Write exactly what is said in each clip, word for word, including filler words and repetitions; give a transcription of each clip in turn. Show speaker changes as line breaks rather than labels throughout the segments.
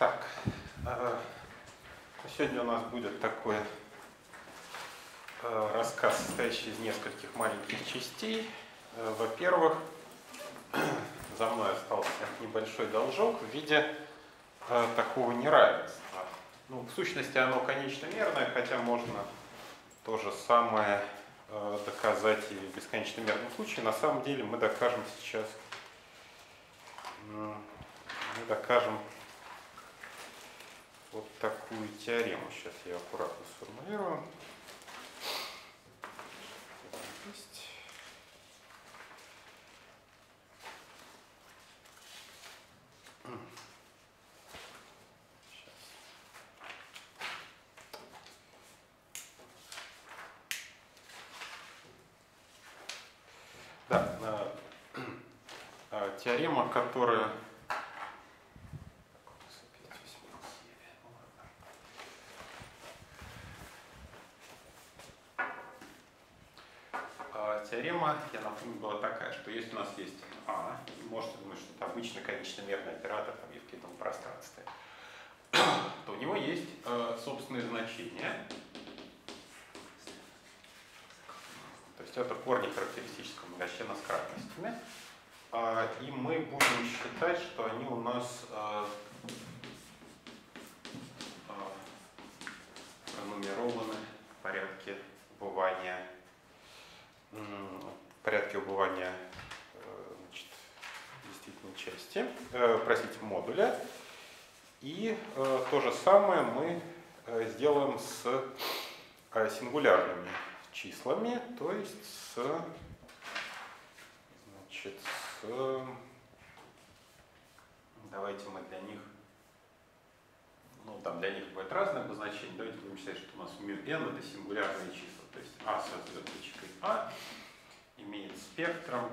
Так, сегодня у нас будет такой рассказ, состоящий из нескольких маленьких частей. Во-первых, за мной остался небольшой должок в виде такого неравенства. Ну, в сущности, оно конечномерное, хотя можно то же самое доказать и в бесконечномерном случае. На самом деле мы докажем сейчас, мы докажем вот такую теорему. Сейчас я аккуратно сформулирую. Да, теорема, которая Теорема, я напомню, была такая, что если у нас есть А, можете думать, что это обычный конечномерный оператор там, в евклидовом пространстве, то у него есть э, собственные значения. То есть это корни характеристического многочлена с кратностями. Э, и мы будем считать, что они у нас э, э, пронумерованы в порядке убывания в порядке убывания значит, действительной части, э, простите, модуля. И э, то же самое мы э, сделаем с э, сингулярными числами, то есть с, значит, с, давайте мы для них, ну там для них будет разное обозначение, давайте будем считать, что у нас μn это сингулярные числа. То есть А со звездочкой А имеет спектром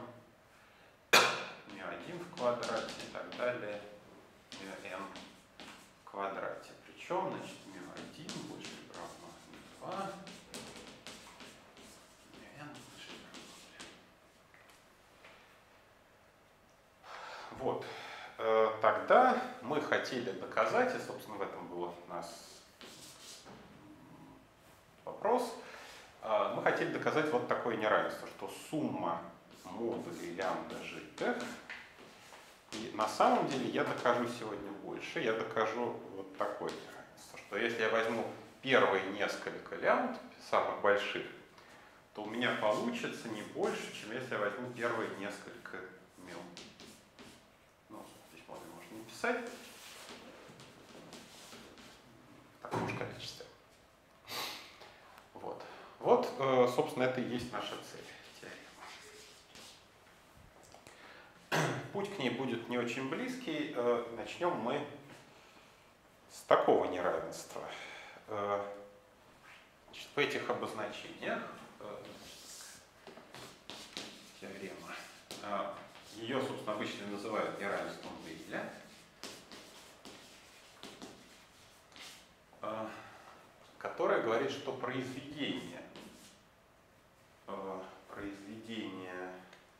μ один в квадрате и так далее, μn в квадрате. Причем, значит, μ один больше или равно два, μn больше или равно. Вот. Тогда мы хотели доказать, и, собственно, в этом был у нас вопрос, мы хотели доказать вот такое неравенство, что сумма модулей лямбда жидких, и на самом деле я докажу сегодня больше, я докажу вот такое неравенство, что если я возьму первые несколько лямбд, самых больших, то у меня получится не больше, чем если я возьму первые несколько мю. Ну, здесь модуль можно не писать в таком же количестве. Вот. Вот, собственно, это и есть наша цель, теорема. Путь к ней будет не очень близкий. Начнем мы с такого неравенства. Значит, в этих обозначениях теорема, ее, собственно, обычно называют неравенством Вейля, которое говорит, что произведение произведение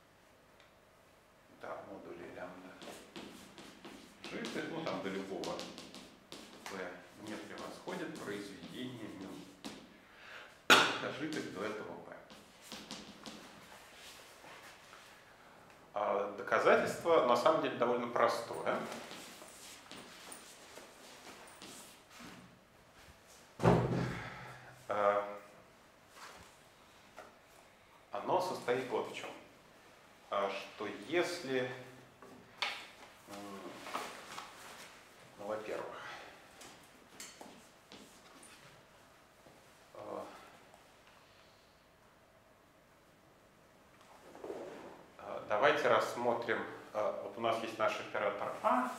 да, модуля лямбда жидкость, ну там до любого v не превосходит произведение μ жидкость до этого v. А доказательство на самом деле довольно простое. Оно состоит вот в чем, что если, ну, во-первых, давайте рассмотрим, вот у нас есть наш оператор А,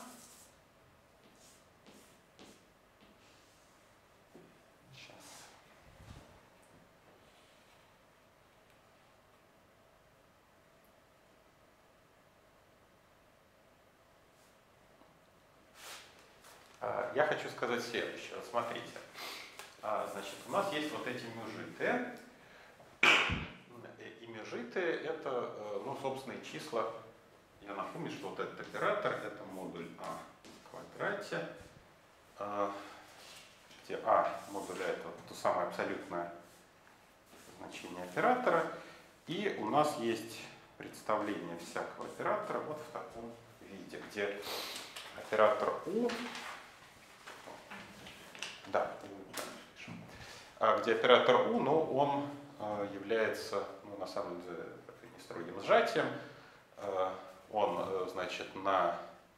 я хочу сказать следующее. Вот смотрите. Значит, у нас есть вот эти мюжиты. И мюжиты это, ну, собственные числа. Я напомню, что вот этот оператор это модуль А в квадрате самое абсолютное значение оператора. И у нас есть представление всякого оператора вот в таком виде, где оператор U, да, где оператор U, но он является, ну, на самом деле, не строгим сжатием. Он, значит, на,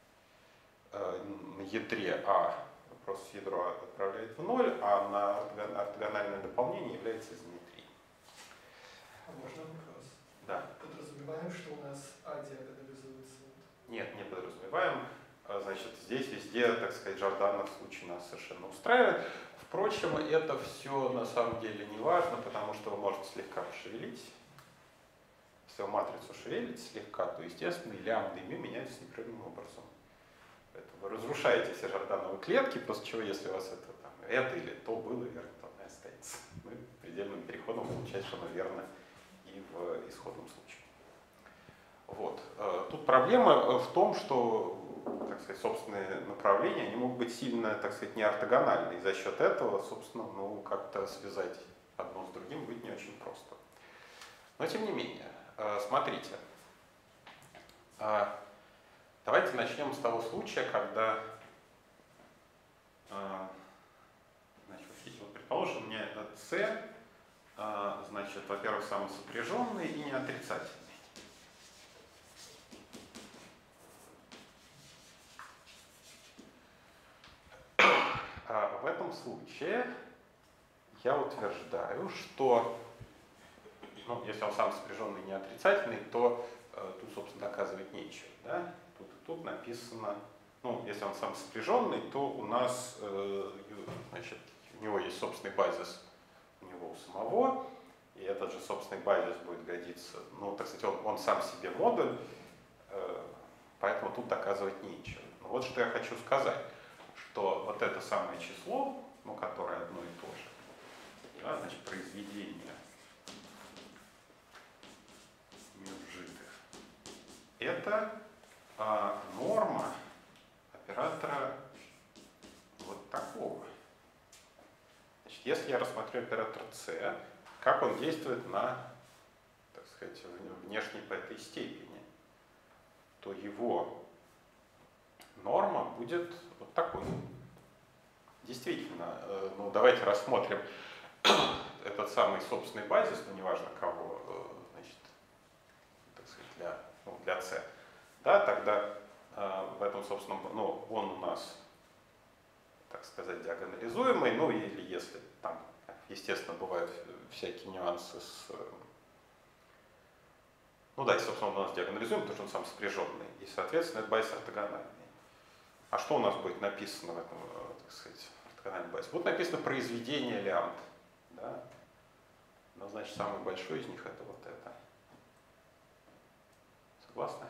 на ядре А просто ядро отправляет в ноль, а на ортогональное дополнение является изометрией.
А можно вопрос?
Да.
Подразумеваем, что у нас А диагонализуется?
Нет, не подразумеваем. Значит, здесь везде, так сказать, Жорданов случай нас совершенно устраивает. Впрочем, это все на самом деле не важно, потому что вы можете слегка пошевелить. Если вы матрицу шевелите слегка, то, естественно, и лямбда, и мю меняются непрерывным образом. Поэтому вы разрушаете все Жордановые клетки, после чего, если у вас это, там, это или то было верно, то оно и останется. Ну, предельным переходом получается, что оно верно и в исходном случае. Вот. Тут проблема в том, что, так сказать, собственные направления, они могут быть сильно, так сказать, неортогональны. И за счет этого, собственно, ну, как-то связать одно с другим будет не очень просто. Но тем не менее, смотрите. Давайте начнем с того случая, когда, значит, вот, предположим, у меня это C, значит, во-первых, самосопряженный и неотрицательный. В этом случае я утверждаю, что, ну, если он сам сопряженный и неотрицательный, то э, тут, собственно, доказывать нечего. Да? Тут, тут написано, ну, если он сам сопряженный, то у нас, э, значит, у него есть собственный базис у него у самого, и этот же собственный базис будет годиться, ну, так сказать, он, он сам себе модуль, э, поэтому тут доказывать нечего. Но вот что я хочу сказать, что вот это самое число, ну, которое одно и то же, да, значит, произведение мюржитых, это а, норма оператора вот такого. Значит, если я рассмотрю оператор C, как он действует на, так сказать, внешней по этой степени, то его норма будет вот такой. Действительно, ну, давайте рассмотрим этот самый собственный базис, ну, неважно кого, значит, так сказать, для, ну, для C. Да, тогда э, в этом собственном, ну, он у нас, так сказать, диагонализуемый, ну, или если там, естественно, бывают всякие нюансы с, ну, да, и, собственно, он у нас диагонализуемый, потому что он сам сопряженный, и, соответственно, это базис ортогональный. А что у нас будет написано в этом, так сказать, ортогональном базе? Будет написано произведение лямбд. Да? Ну, значит, самый большой из них это вот это. Согласны?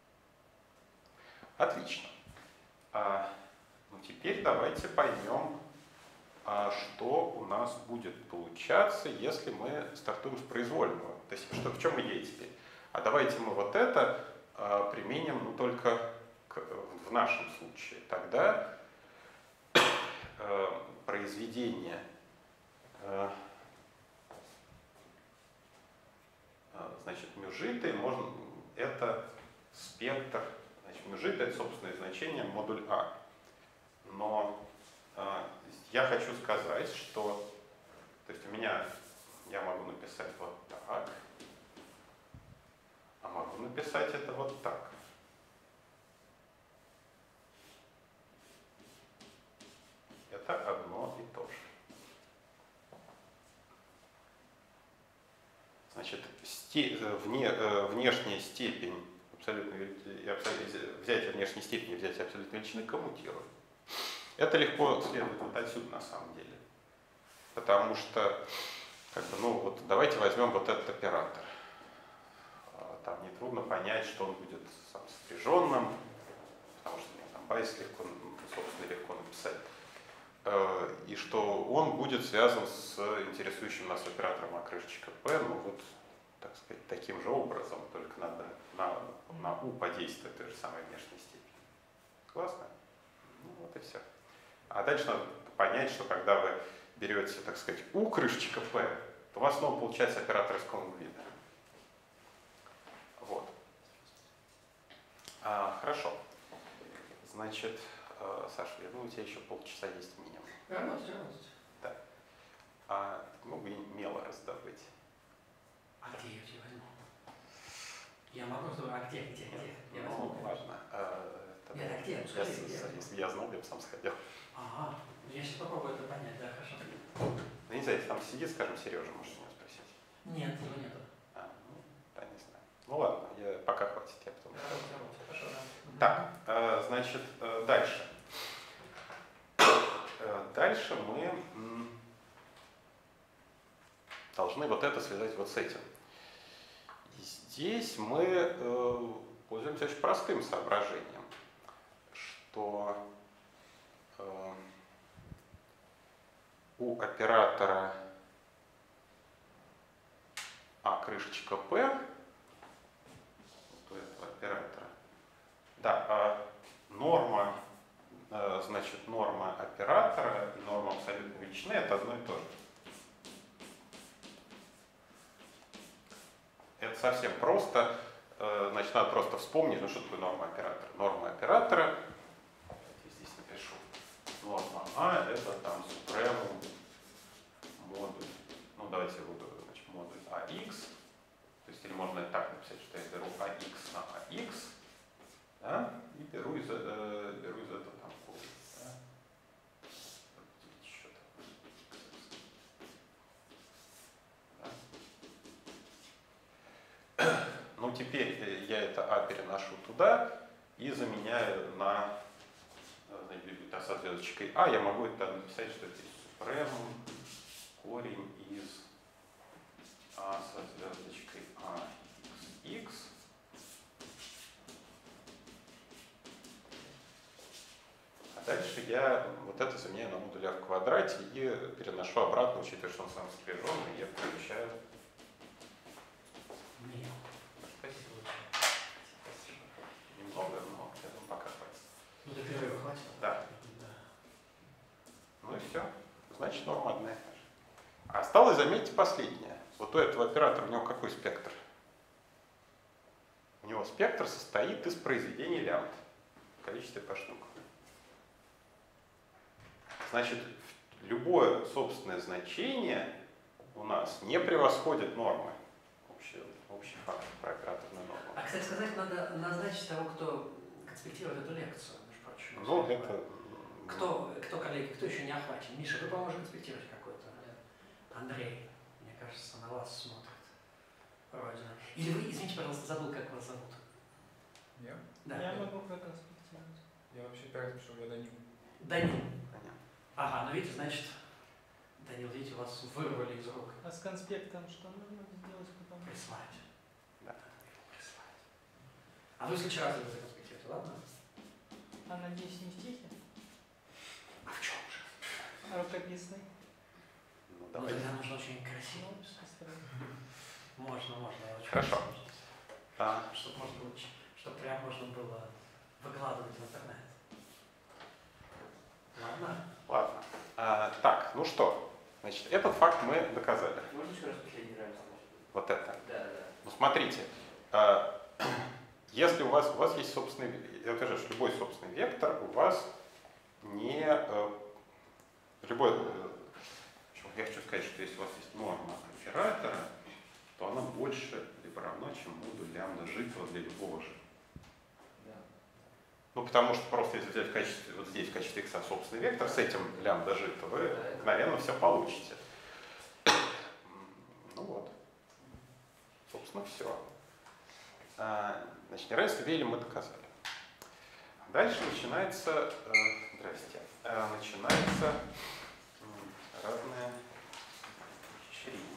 Отлично. А, ну, теперь давайте поймем, а, что у нас будет получаться, если мы стартуем с произвольного. То есть, что, в чем идея теперь? А давайте мы вот это а, применим, ну, только к, в нашем случае. Тогда э, произведение э, значит, мюржиты, можно, это спектр, значит, мюржиты это собственное значение модуль А. Но э, я хочу сказать, что, то есть у меня, я могу написать вот так, а могу написать это вот так. Это одно и то же. Значит, сте, вне, внешняя степень абсолютной, взятие внешней степени и взятие абсолютной величины коммутируют. Это легко следует вот отсюда на самом деле. Потому что, как бы, ну вот давайте возьмем вот этот оператор. Там нетрудно понять, что он будет сам сопряженным, потому что мне там базис легко, собственно, легко написать. И что он будет связан с интересующим нас оператором окрышечка P, ну вот, так сказать, таким же образом, только надо на, на U подействовать той же самой внешней степени. Согласны? Ну вот и все. А дальше надо понять, что когда вы берете, так сказать, U крышечка P, то у вас снова получается оператор искомого вида. Вот. А, хорошо. Значит, э, Саша, я думаю, у тебя еще полчаса есть минимум.
Работать, работать.
Да. А мог бы мело раздобыть?
А где я тебя возьму? Я могу, что... А где, где, где? Я
Ну,
возьму, конечно.
ладно. Э, это-
Нет, а где? Ну,
я
скажи,
с-
где?
с- Если бы я знал, я бы сам сходил.
Ага, я сейчас попробую это понять, да, хорошо.
Ну, не знаю, если там сидит, скажем, Сережа, может у него спросить.
Нет, его нету.
А, ну, да, не знаю. Ну ладно, я, пока хватит, я потом.
Работать, работать, хорошо, да.
Так, э, значит, э, дальше. Э, дальше мы м, должны вот это связать вот с этим. И здесь мы э, пользуемся очень простым соображением, что э, у оператора А крышечка P, вот у этого оператора, да, а норма, э, значит, норма оператора и норма абсолютной величины это одно и то же. Это совсем просто. Э, значит, надо просто вспомнить, ну что такое норма оператора. Норма оператора, здесь напишу, норма А это там супремум модуль, ну давайте я буду, значит, модуль АХ, то есть или можно и так написать, что я беру АХ на АХ, да, и беру из, э, беру из этого там корень, да. Еще там. Да. Ну теперь я это А переношу туда и заменяю на, значит, со звездочкой А, я могу это написать, что это супремум корень из А со звездочкой А х. А дальше я вот это заменяю на модуль А в квадрате и переношу обратно, учитывая, что он сам сопряженный, я получаю.
Нет.
Спасибо. Немного, но я думаю, пока хватит.
Ну, до перерыва хватит?
Да.
Да.
Ну и все. Значит, норма одна и та же. А осталось, заметьте, последнее. Вот у этого оператора у него какой спектр? У него спектр состоит из произведений лямбд в количестве по штукам. Значит, любое собственное значение у нас не превосходит нормы. Общий, общий фактор про операторную норму.
А, кстати сказать, надо назначить того, кто конспектирует эту лекцию, между прочим.
Ну, это...
Кто, кто коллеги, кто еще не охвачен? Миша, вы, по-моему, конспектировать какой-то. Андрей, мне кажется, на вас смотрит. Родина. Или вы, извините, пожалуйста, забыл, как вас зовут.
Я?
Да.
Я могу проконспектировать. Я вообще первый пришел, я Данил.
Данил.
Понятно.
Ага, ну видите, значит, Данил, видите, вас вырвали из рук.
А с конспектом что нужно сделать потом?
Прислать.
Да.
Прислать. А вы в следующий раз это законспектируете, ладно?
А надеюсь, не в стихе?
А в чем же?
А рукописный?
Ну,
Ну,
давайте.
тогда нужно очень красиво.
Ну, постараюсь.
Можно, можно. я очень
Хорошо.
прошу.
А,
Чтобы можно было, чтобы прям можно было выкладывать в интернет. Ладно?
ладно. А, так, ну что? Значит, этот факт мы доказали.
Можно еще раз последний раз?
Вот это.
Да, да.
Ну, смотрите. а, Если у вас, у вас есть собственный, я утверждаю, что любой собственный вектор у вас не... э, любой... э, в общем, я хочу сказать, что если у вас есть норма оператора, то она больше либо равна, чем модуль лямбда житого для любого же.
Да.
Ну, потому что просто если взять в качестве, вот здесь в качестве x собственный вектор с этим лямбда жито, вы мгновенно все получите. Ну вот. Собственно, все. Значит, неравенство Вейли мы доказали. Дальше начинается, э, здрасте, э, начинается м, разное ухищрение.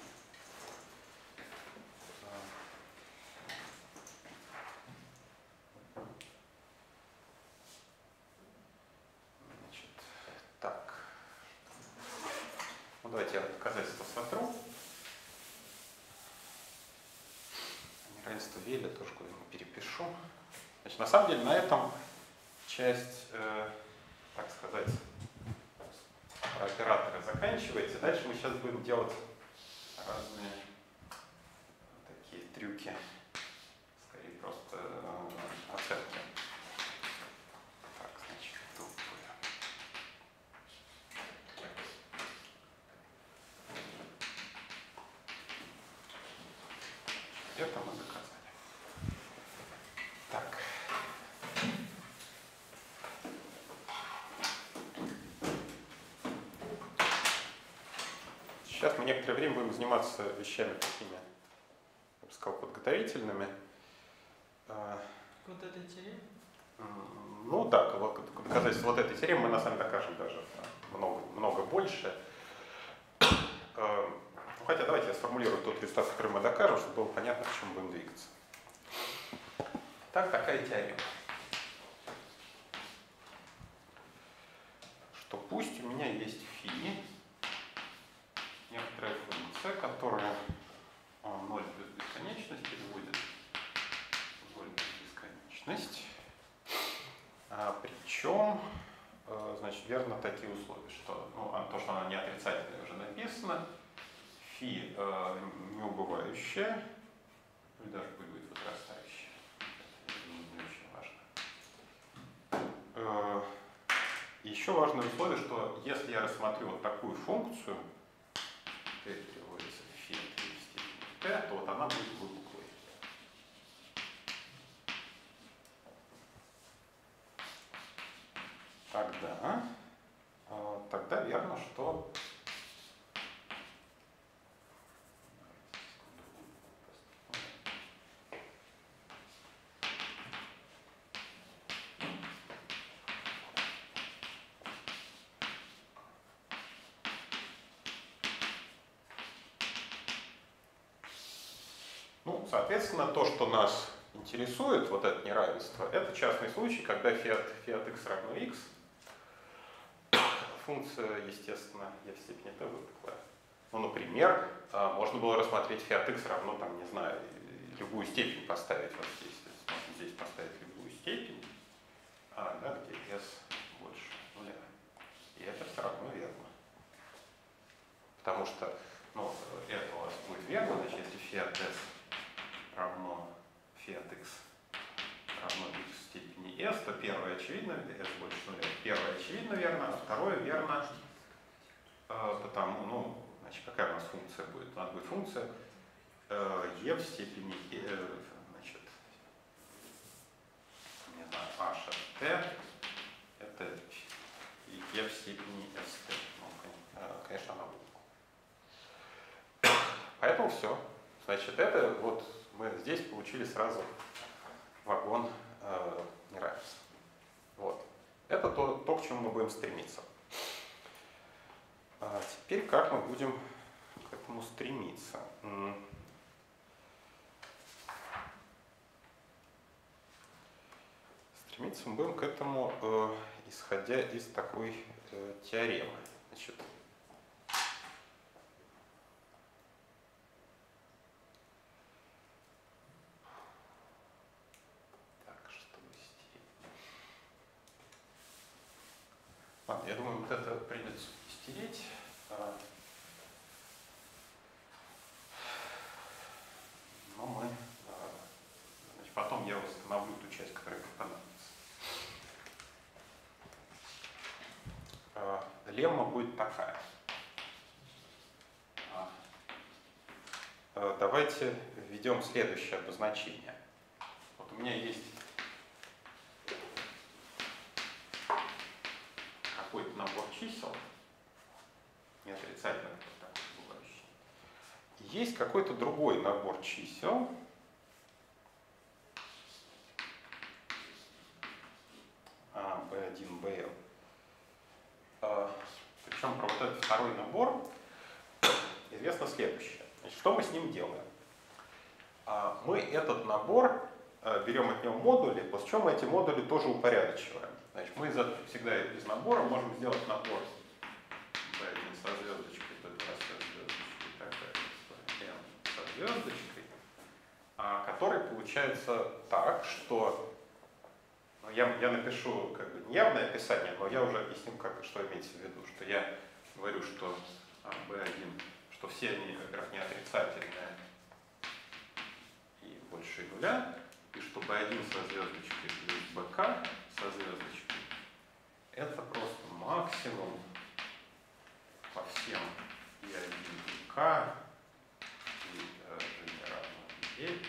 Значит, так. Ну, давайте я доказательство сотру. Неравенство Вейля тоже куда-нибудь перепишу. Значит, на самом деле на этом часть, э, так сказать, про операторы заканчивается. заканчивается. Дальше мы сейчас будем делать разные такие трюки, скорее просто э, оценки. Так, значит, группы. Это мы доказали. Так. Сейчас мы некоторое время будем заниматься вещами такими, я бы сказал, подготовительными.
Вот этой теореме?
Ну да, доказательства вот этой теоремы мы на самом деле докажем даже много, много больше. Ну, хотя давайте я сформулирую тот результат, который мы докажем, чтобы было понятно, к чему будем двигаться. Так, такая теорема. Что пусть у меня есть φ, некоторая функция, которая ноль плюс бесконечность переводит в ноль плюс бесконечность. А, причем, значит, верно такие условия, что ну, то, что она не отрицательная, уже написано, φ э, неубывающая, или даже будет возрастающая. Это не, не очень важно. Э, еще важное условие, что если я рассмотрю вот такую функцию, t переводится в φ в степени t, то вот она будет выпуклой. Тогда, э, тогда верно, что Ну, соответственно, то, что нас интересует, вот это неравенство, это частный случай, когда φ от, φ от x равно x, функция, естественно, e в степени t выпуклая. Ну, например, можно было рассмотреть φ от x равно, там, не знаю, любую степень поставить вот здесь. То есть можно здесь поставить любую степень, а, да, где s больше нуля. И это все равно верно. Потому что, ну, это у вас будет верно, значит, если φ от s равно φ от x равно x в степени s, то первое очевидно, s больше нуля. Первое очевидно верно, а второе верно, э, потому, ну, значит, какая у нас функция будет? У нас будет функция э, e в степени, э, значит, не знаю, h от t, это e в степени st. Ну, конечно, она будет. Поэтому все. Значит, это вот мы здесь получили сразу вагон э, неравенства. Вот. Это то, то, к чему мы будем стремиться. А теперь как мы будем к этому стремиться? Стремиться мы будем к этому, э, исходя из такой э, теоремы. Значит, Ладно, я думаю, вот это придется стереть. Но мы, значит, потом я восстановлю ту часть, которая понадобится. Лемма будет такая. Давайте введем следующее обозначение. Вот у меня есть какой-то набор чисел, не отрицательно, так бывающий. Есть какой-то другой набор чисел, а, би один, би эн. А, причем про вот этот второй набор известно следующее. Значит, что мы с ним делаем? А, мы этот набор а, берем от него модули, после чего мы эти модули тоже упорядочиваем. Значит, мы из этого, всегда из набора можем сделать набор би один со звездочкой, би два со звездочкой и так далее, n со звездочкой, а, который получается так, что ну, я, я напишу как бы неявное описание, но я уже объясню, как, что имеется в виду, что я говорю, что а, бэ один, что все они, во-первых, не отрицательные и больше нуля, и что бэ один со звездочкой плюс бэ ка со звездочкой это просто максимум по всем и один, и k, и э, g равно девять,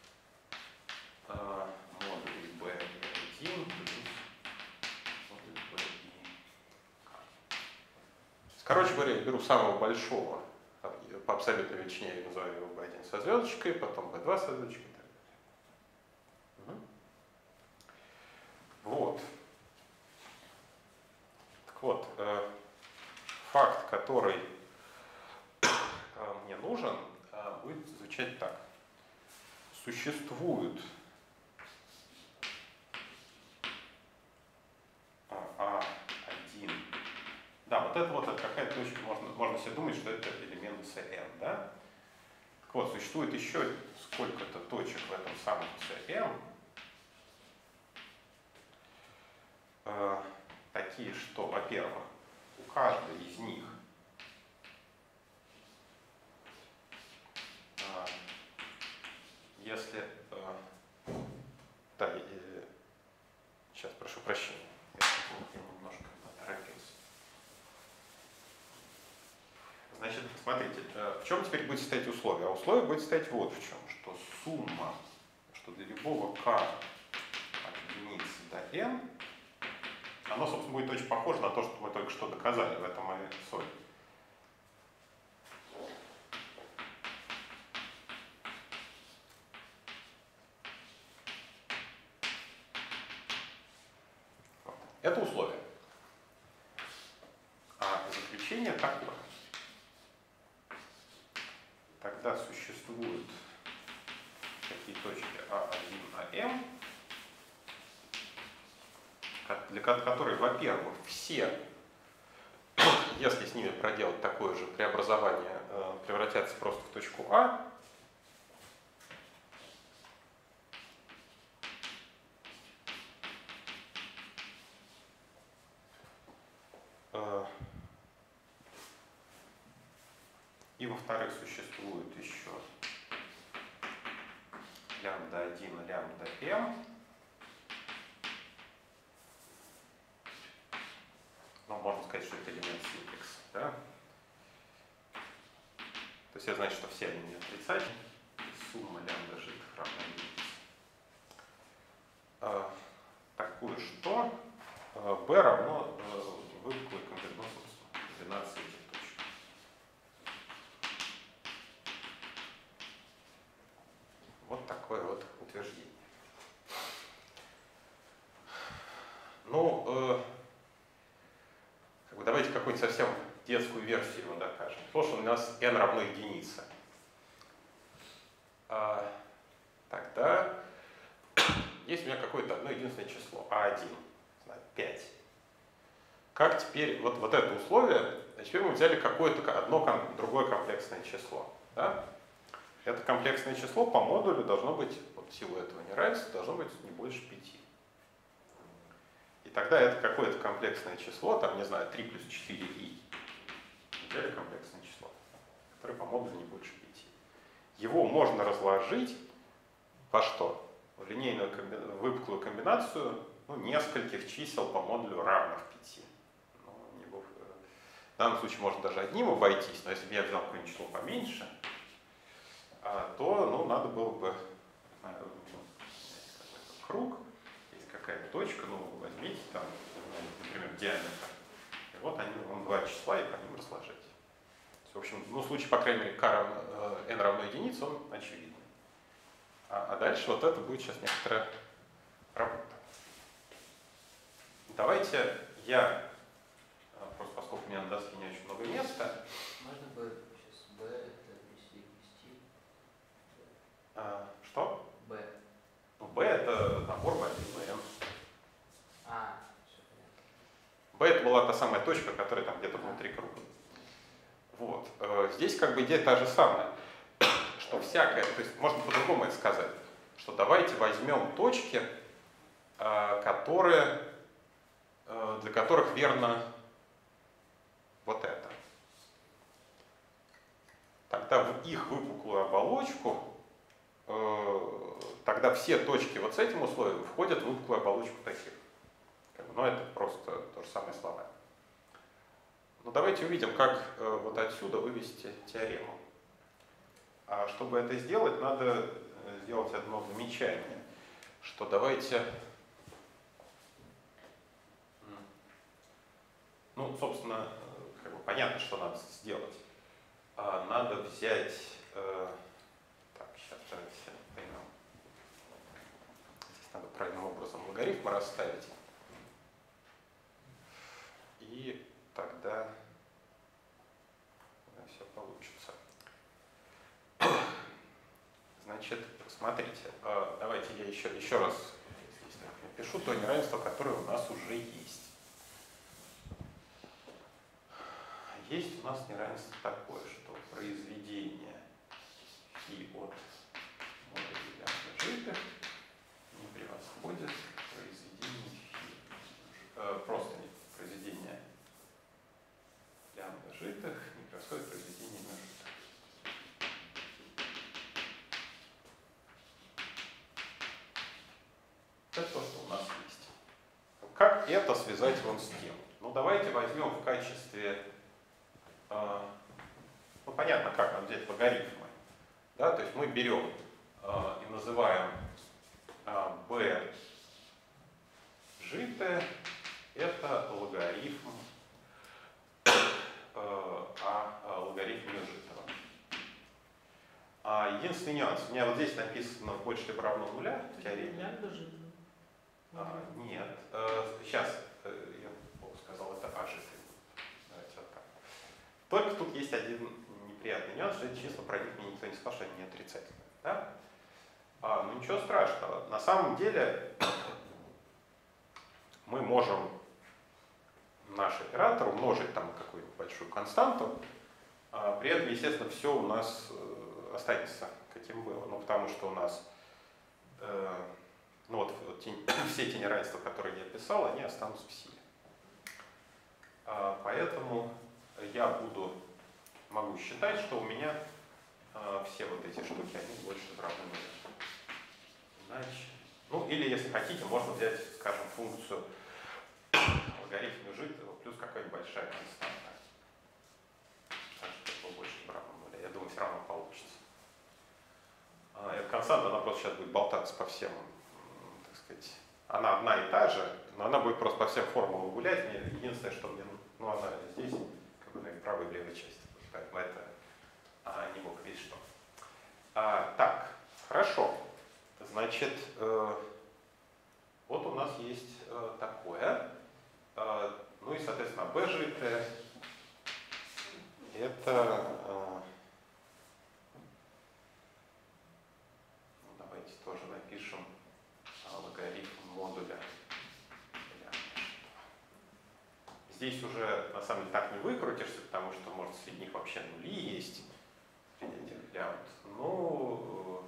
э, модулей b и один плюс модуль b и k. Короче говоря, я беру самого большого по абсолютной величине, я называю его бэ один со звездочкой, потом бэ два со звездочкой и так далее. Угу. Вот. Так вот, э, факт, который э, мне нужен, э, будет звучать так. Существует а один. Да, вот это вот это какая-то точка, можно, можно себе думать, что это элемент Cn, да? Так вот, существует еще сколько-то точек в этом самом Cn, э, такие, что, во-первых, у каждой из них э, если э, да, э, сейчас прошу прощения, я, я немножко торопился. Значит, смотрите, э, в чем теперь будет стоять условие? А условие будет стоять вот в чем, что сумма, что для любого k от единицы до n, оно, собственно, будет очень похоже на то, что мы только что доказали, в этом и соль. Это условие. А заключение такое. Тогда существуют такие точки а один, АМ, для которой, во-первых, все, если с ними проделать такое же преобразование, превратятся просто в точку А. И, во-вторых, существует еще лямбда один, лямбда m. Ну, можно сказать, что это элемент симплекса, да? То есть это значит, что все они не отрицательны. Сумма лямбда жидких равна единице. А, такую что b равно выпуклой комбинации этих точек. Вот такое вот утверждение. Ну, э, как бы давайте какую-нибудь совсем детскую версию его докажем. То, что у нас n равно единице. А, тогда есть у меня какое-то одно единственное число, а один, пять. Как теперь, вот, вот это условие, а теперь мы взяли какое-то одно другое комплексное число. Да? Это комплексное число по модулю должно быть, вот в силу этого неравенства, должно быть не больше пяти. И тогда это какое-то комплексное число, там, не знаю, три плюс четыре и. Взяли комплексное число, которое по модулю не больше пяти. Его можно разложить во что? В линейную комби... выпуклую комбинацию ну, нескольких чисел по модулю равных пяти. Ну, не был... В данном случае можно даже одним обойтись, но если бы я взял какое-нибудь число поменьше, то ну, надо было бы знаю, круг, есть какая-то точка, ну возьмите там, например, диаметр. И вот они, вам два числа, и по ним разложить. В общем, ну, в случае, по крайней мере, k равно, э, n равно единице, он очевидный. А, а дальше вот это будет сейчас некоторая работа. Давайте я, просто поскольку у меня на доске не очень много места.
Можно бы сейчас b это ввести, ввести.
А, что?
b.
Ну, b это набор b один, b n.
А, все понятно.
b это была та самая точка, которая там где-то внутри круга. Вот. Здесь как бы идея та же самая, что всякое, то есть можно по-другому это сказать, что давайте возьмем точки, которые, для которых верно вот это. тогда в их выпуклую оболочку, тогда все точки вот с этим условием входят в выпуклую оболочку таких. Но это просто то же самое слово. Ну, давайте увидим, как вот отсюда вывести теорему. А чтобы это сделать, надо сделать одно замечание, что давайте, ну, собственно, как бы понятно, что надо сделать. Надо взять, так, сейчас давайте поймем. Здесь надо правильным образом логарифмы расставить. И тогда все получится. Значит, смотрите, давайте я еще, еще раз здесь так напишу то неравенство, которое у нас уже есть. Есть у нас неравенство такое, что произведение фи от модуля лямбда житых не превосходит произведение фи, э, просто не произведение лямбда житых не превосходит произведение межитых. Это то, что у нас есть. Как это связать вон с тем? Ну, давайте возьмем в качестве, э, ну, понятно, как нам взять логарифмы. Да? То есть мы берем э, и называем э, b житое, это логарифм э, а, а логарифм межитого. А единственный нюанс, у меня вот здесь написано больше либо равно нуля в теореме. А, нет, э, сейчас э, я сказал, это а житый. Давайте вот так. Только тут есть один неприятный нюанс, что эти числа, про них мне никто не сказал, что они не отрицательные. Да? А, ну ничего страшного. На самом деле мы можем наш оператор умножить там какую-нибудь большую константу, а при этом, естественно, все у нас э, останется каким было. Ну, потому что у нас э, ну, вот, вот те, все те неравенства, которые я писал, они останутся в силе. А, поэтому я буду, могу считать, что у меня а, все вот эти штуки, они больше равны нулю. Иначе, ну или если хотите, можно взять, скажем, функцию логарифма житого плюс какая-нибудь большая константа. Так что это больше равно нулю. Я думаю, все равно получится. А, эта константа, она просто сейчас будет болтаться по всем, так сказать, она одна и та же, но она будет просто по всем формулам гулять. Мне единственное, что мне, ну она здесь, как бы на правой и левой части. Поэтому это а, не бог весь что. А, так, хорошо. Значит, э, вот у нас есть э, такое. Э, ну и, соответственно, b житое. Это... Э, ну, давайте тоже напишем логарифм модуля. Здесь уже, на самом деле, так не выкрутишься, потому что, может, среди них вообще нули есть. Среди этих лямбд. Ну...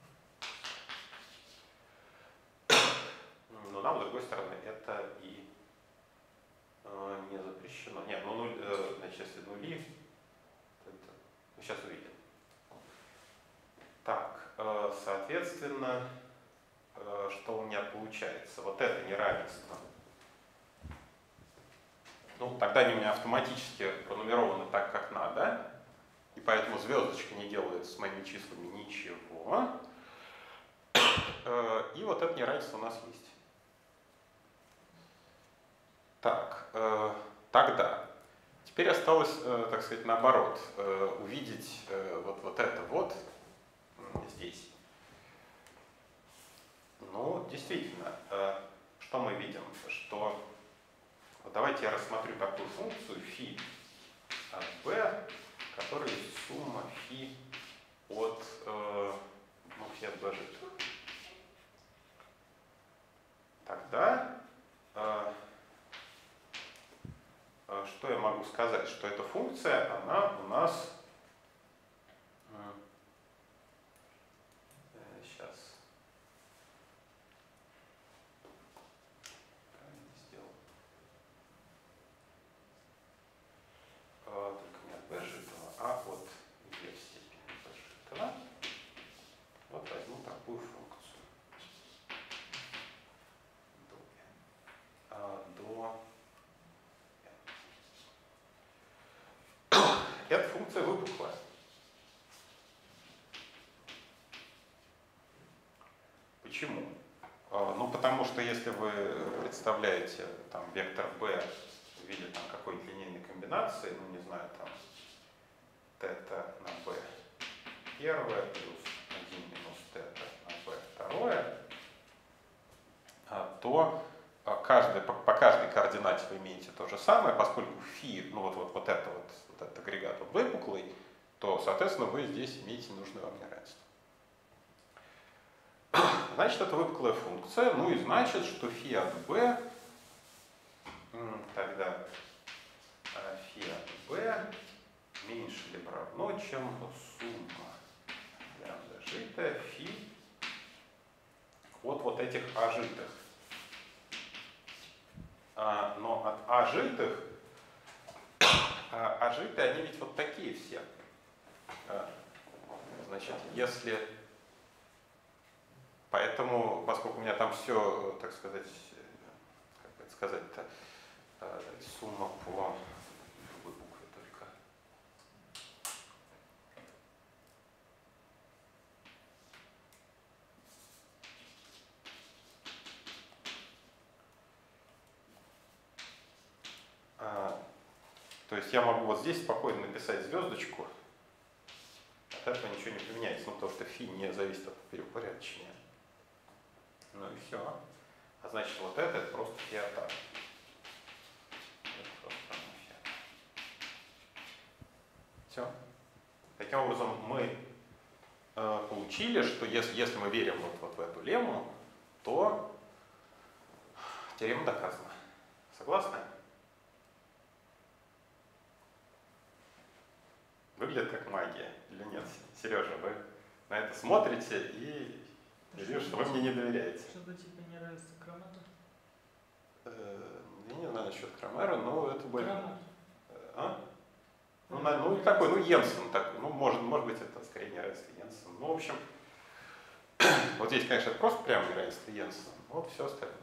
Но нам, с другой стороны, это и э, не запрещено. Нет, ну, нуль, э, значит, если нули, это, ну, сейчас увидим. Так, э, соответственно, э, что у меня получается? Вот это неравенство. Ну, тогда они у меня автоматически пронумерованы так, как надо. И поэтому звездочка не делает с моими числами ничего. Э, и вот это неравенство у нас есть. Так, э, тогда, теперь осталось, э, так сказать, наоборот, э, увидеть э, вот, вот это вот э, здесь. Ну, действительно, э, что мы видим? Что, вот давайте я рассмотрю такую функцию φ от b, которая есть сумма φ от, э, ну, φ от b житых. Тогда... Э, что я могу сказать? Что эта функция, она у нас... Сейчас. Правильно сделал. Только не от b житого, а от версии. если вы представляете там вектор b в виде там какой-то линейной комбинации, ну не знаю, там θ на b первое плюс один минус θ на b второе, то каждый, по, по каждой координате вы имеете то же самое, поскольку φ, ну вот, вот, вот, это вот, вот этот агрегат вот выпуклый, то, соответственно, вы здесь имеете нужное вам неравенство. Значит, это выпуклая функция, ну и значит, что φ от b, тогда φ от b меньше либо равно, чем сумма лямбда житая φ от вот этих а житых. А, но от а житых, а, а житые, они ведь вот такие все. А, значит, если... Поэтому, поскольку у меня там все, так сказать, как бы это сказать-то, сумма по любой букве только. А, то есть я могу вот здесь спокойно написать звездочку, от этого ничего не поменяется, ну, потому что φ не зависит от переупорядочения. Ну и все. А значит, вот это, это просто φ от а. Все. Таким образом, мы э, получили, что если, если мы верим вот, вот в эту лемму, то теорема доказана. Согласны? Выглядит как магия или нет? Сережа, вы на это смотрите и я вижу, что вы мне не доверяете.
Что-то типа неравенства Крамера?
Э, я не знаю насчет Крамера, но это будет...
Крамер.
А? Ну, на, ну, такой, ну, Йенсен такой, ну, может, может быть, это скорее неравенство Йенсена. Ну, в общем, вот здесь, конечно, это просто прям неравенство Йенсена, вот все остальное.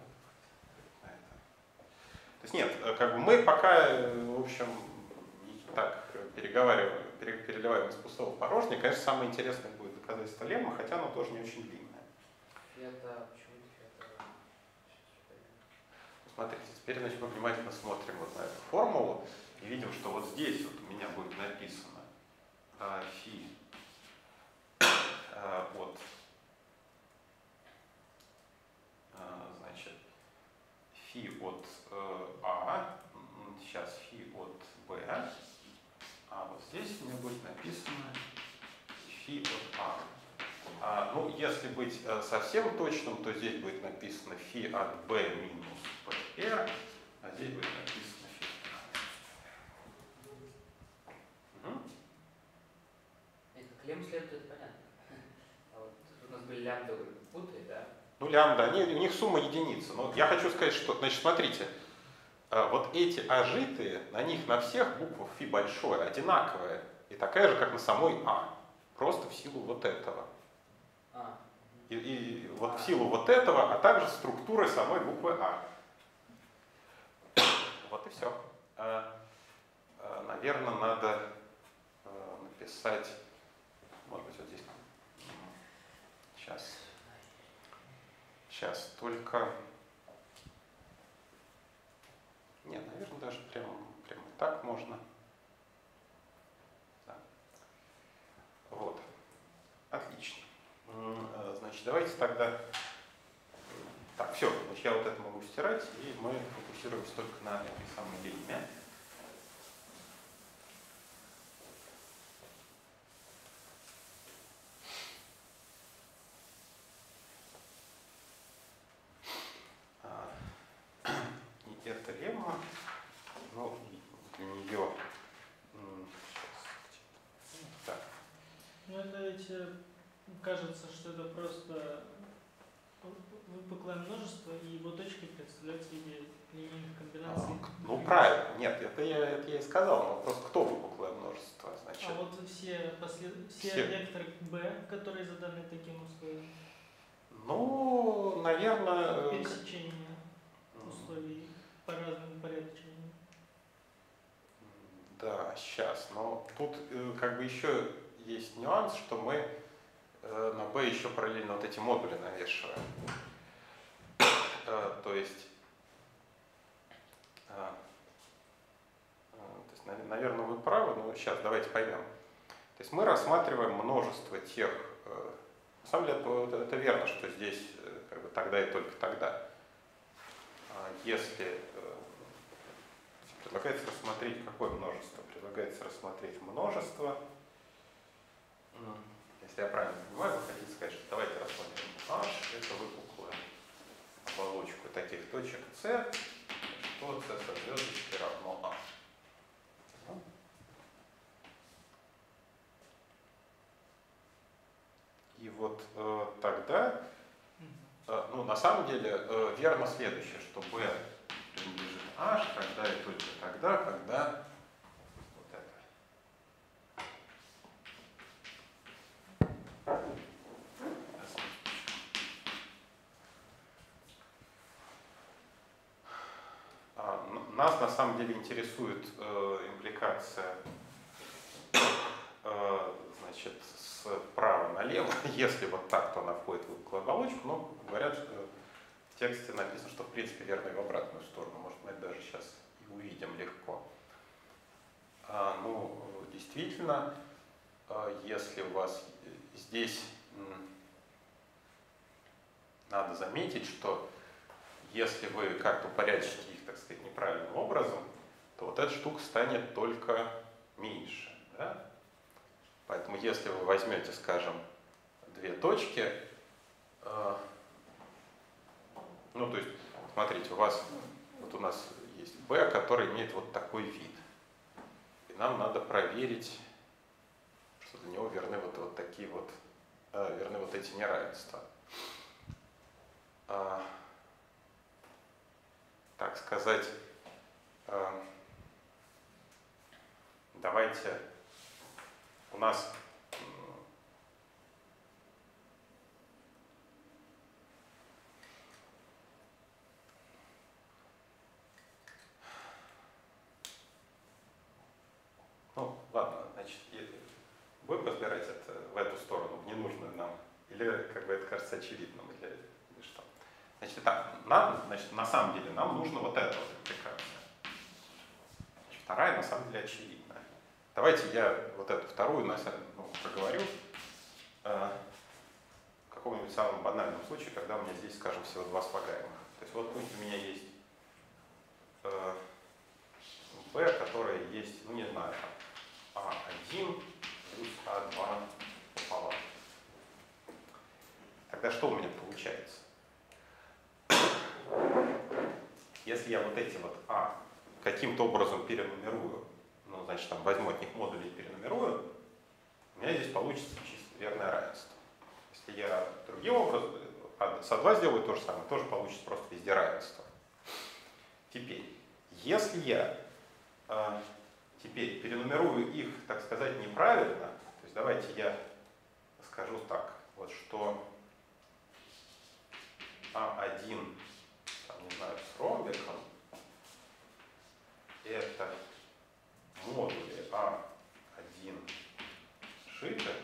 То есть нет, как бы мы пока, в общем, так переговариваем, переливаем из пустого в порожнее. Конечно, самое интересное будет доказательство леммы, хотя оно тоже не очень длинное.
Это почему это?
Смотрите, теперь значит, мы внимательно смотрим вот на эту формулу и видим, что вот здесь вот у меня будет написано а, φ а, от а, значит φ от а, сейчас φ от b, а вот здесь у меня будет написано φ от а. А, ну, если быть э, совсем точным, то здесь будет написано φ от b минус pr, а здесь будет написано φ. Угу.
Это клем следует, понятно. А вот тут у нас были лямбда путает, да?
Ну, лямбда, они, у них сумма единица. Но я хочу сказать, что, значит, смотрите, э, вот эти ажитые, на них на всех буквах φ большое, одинаковая, и такая же, как на самой а, просто в силу вот этого.
А.
И, и вот в силу вот этого, а также структуры самой буквы А. Вот и все. А, а, наверное, надо а, написать, может быть, вот здесь. Сейчас. Сейчас только. Нет, наверное, даже прям, прям и так можно. Да. Вот. Отлично. Значит, давайте тогда... Так, все, значит, я вот это могу стирать, и мы фокусируемся только на этой самой линии. И эта лемма, ну, для нее... Так.
Ну это ведь кажется, что это просто выпуклое множество, и его точкой представляются в виде линейных комбинаций.
Ну правильно, нет, это я, это я и сказал, но вопрос, кто выпуклое множество, значит.
А вот все, послед... все,
все...
векторы b, которые заданы таким условием.
Ну, наверное...
Пересечение условий по разным порядочным.
Да, сейчас, но тут как бы еще есть нюанс, что мы на b еще параллельно вот эти модули навешиваем. э, то есть, э, э, то есть, наверное, вы правы, но сейчас давайте поймем. То есть мы рассматриваем множество тех, э, на самом деле это, это верно, что здесь э, как бы тогда и только тогда. А если э, предлагается рассмотреть какое множество? Предлагается рассмотреть множество. Если я правильно понимаю, вы хотите сказать, что давайте рассмотрим H, это выпуклую оболочку таких точек C, что C со звездочкой равно A. И вот э, тогда, э, ну на самом деле, э, верно следующее, что B принадлежит H, тогда и только тогда, когда вот это. А, нас на самом деле интересует э, импликация э, значит, справа налево. Если вот так, то она входит в выпуклую оболочку, но говорят, что в тексте написано, что в принципе верно и в обратную сторону. Может, мы это даже сейчас и увидим легко. А, ну, действительно, если у вас здесь надо заметить, что если вы как-то упорядочите их, так сказать, неправильным образом, то вот эта штука станет только меньше. Да? Поэтому если вы возьмете, скажем, две точки, э, ну то есть, смотрите, у вас, вот у нас есть B, который имеет вот такой вид. И нам надо проверить, что для него верны вот, вот такие вот, э, верны вот эти неравенства. Э, так сказать, э, давайте у нас ну ладно, значит, будем разбирать это в эту сторону, в ненужную нам, или как бы это кажется очевидным, или, или что. Значит, так, нам, значит, на самом деле нам нужно вот эта вот импликация. Значит, вторая на самом деле очевидная. Давайте я вот эту вторую ну, проговорю э, в каком-нибудь самом банальном случае, когда у меня здесь, скажем, всего два слагаемых. То есть вот пусть у меня есть э, B, которое есть, ну не знаю, А один плюс А два пополам. Тогда что у меня получается? Если я вот эти вот А каким-то образом перенумерую, ну, значит, там возьму от них модули и перенумерую, у меня здесь получится чисто верное равенство. Если я другим образом, с А два сделаю то же самое, тоже получится просто везде равенство. Теперь, если я э, теперь перенумерую их, так сказать, неправильно, то есть давайте я скажу так, вот что А один, там, не знаю, с ромбиком, это модули А один шиты,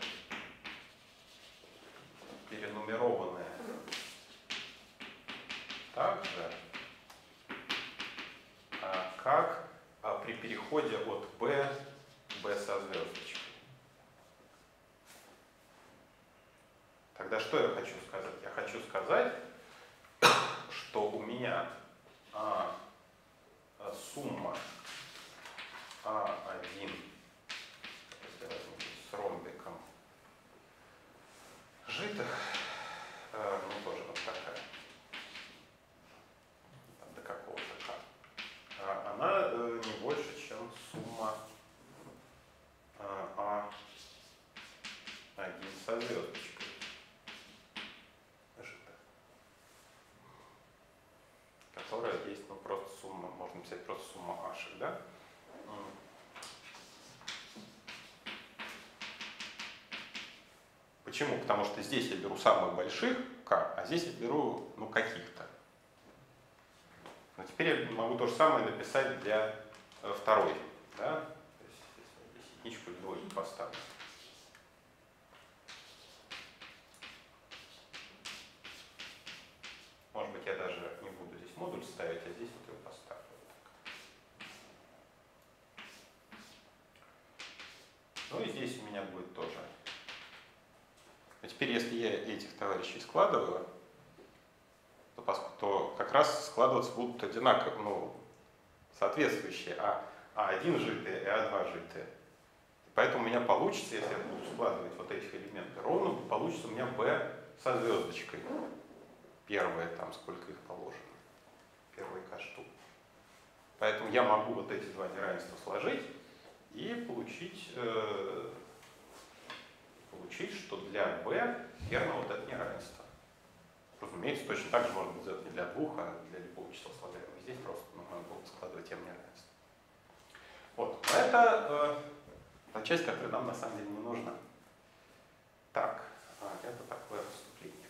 перенумерованные также, а, как а, при переходе от B к B со звездочкой. Тогда что я хочу сказать? Я хочу сказать, что у меня а, а, сумма А один с ромбиком житых, э, ну тоже вот такая, до какого-то К, а она э, не больше, чем сумма э, А один со звездочкой житых, которая есть, ну просто сумма, можно написать просто сумма ашек, да? Почему? Потому что здесь я беру самых больших К, а здесь я беру, ну, каких-то. Но теперь я могу то же самое написать для э, второй, да? То есть, если единичку или двойку поставлю. Может быть, я даже не буду меня будет тоже. А теперь, если я этих товарищей складываю, то, поскольку, то как раз складываться будут одинаково, ну, соответствующие, а А1 житые и А2 житые. Поэтому у меня получится, если я буду складывать вот этих элементы ровно, получится у меня B со звездочкой. Первое, там, сколько их положено. Первый k штук. Поэтому я могу вот эти два неравенства сложить и получить, э, получить, что для B верно вот это неравенство. Разумеется, точно так же можно будет сделать не для двух, а для любого числа слагаемого. Здесь просто ну, могу складывать m неравенство. Вот. Это э, та часть, которая нам на самом деле не нужна. Так, это такое вступление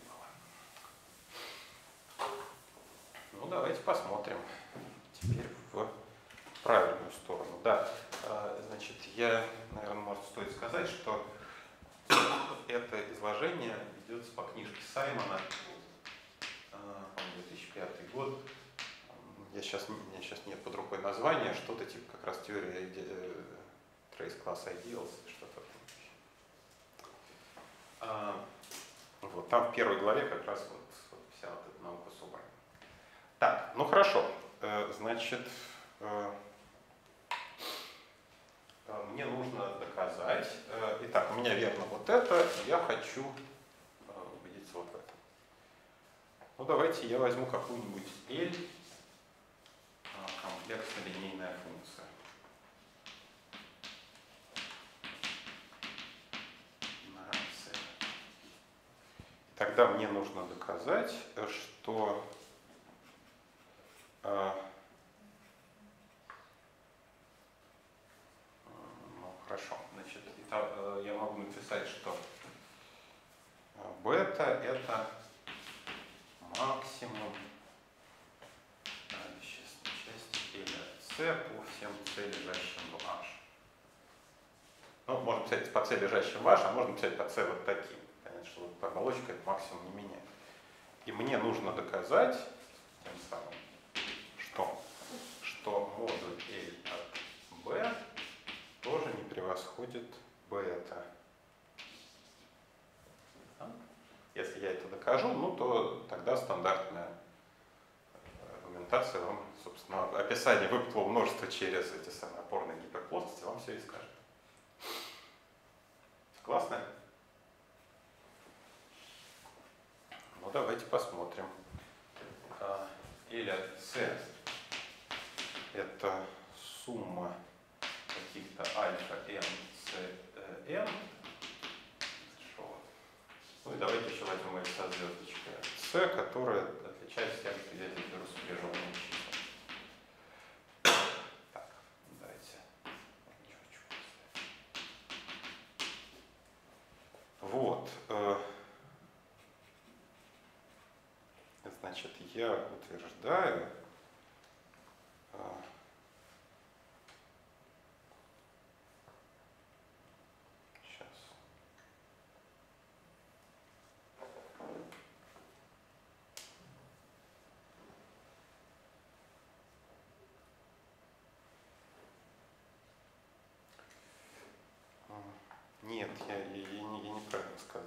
было. Ну, давайте посмотрим теперь в правильную сторону. Да, значит, я, наверное, может стоит сказать, что это изложение ведется по книжке Саймона, две тысячи пятый год. Я сейчас, у меня сейчас нет под рукой названия, что-то типа как раз теория Trace Class Ideals, что-то. А, вот, там в первой главе как раз вот, вот вся вот эта наука собрана. Так, ну хорошо. Э, значит, э, мне нужно доказать. Э, итак, у меня верно вот это, я хочу э, убедиться вот в этом. Ну давайте я возьму какую-нибудь L, комплексно-линейная функция. Тогда мне нужно доказать, что э, ну, хорошо, значит, итак, э, я могу написать, что бета это максимум вещественной части L C по всем c лежащим в H. Ну, можно писать по c лежащим в H, а можно писать по c вот таким. Что вот оболочка это максимум не меняет. И мне нужно доказать тем самым, что, что модуль L от B тоже не превосходит бета. Если я это докажу, ну то тогда стандартная аргументация вам, собственно, описание выпуклого множества через эти самые опорные гиперплоскости вам все и скажет. Классно? Ну, давайте посмотрим. L от C это сумма каких-то альфа n, c, n. Ну и давайте еще возьмем L со звездочкой C, которая отличается тем, что я здесь беру сопряженные числа. Так, давайте. Вот. Значит, я утверждаю, сейчас, нет, я, я, я, не, я неправильно сказал.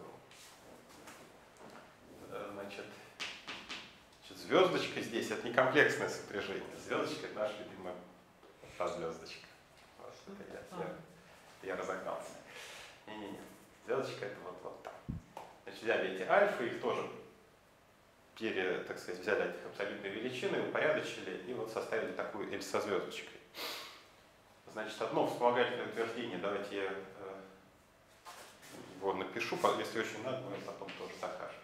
Значит, звездочка здесь это не комплексное сопряжение. Звездочка это наша любимая та звездочка. Вот, это я, я, я разогнался. Не-не-не. Звездочка это вот, вот там. Значит, взяли эти альфы, их тоже пере, так сказать, взяли этих абсолютные величины, упорядочили и вот составили такую L со звездочкой. Значит, одно вспомогательное утверждение, давайте я э, его напишу, если очень надо, мы потом тоже докажем.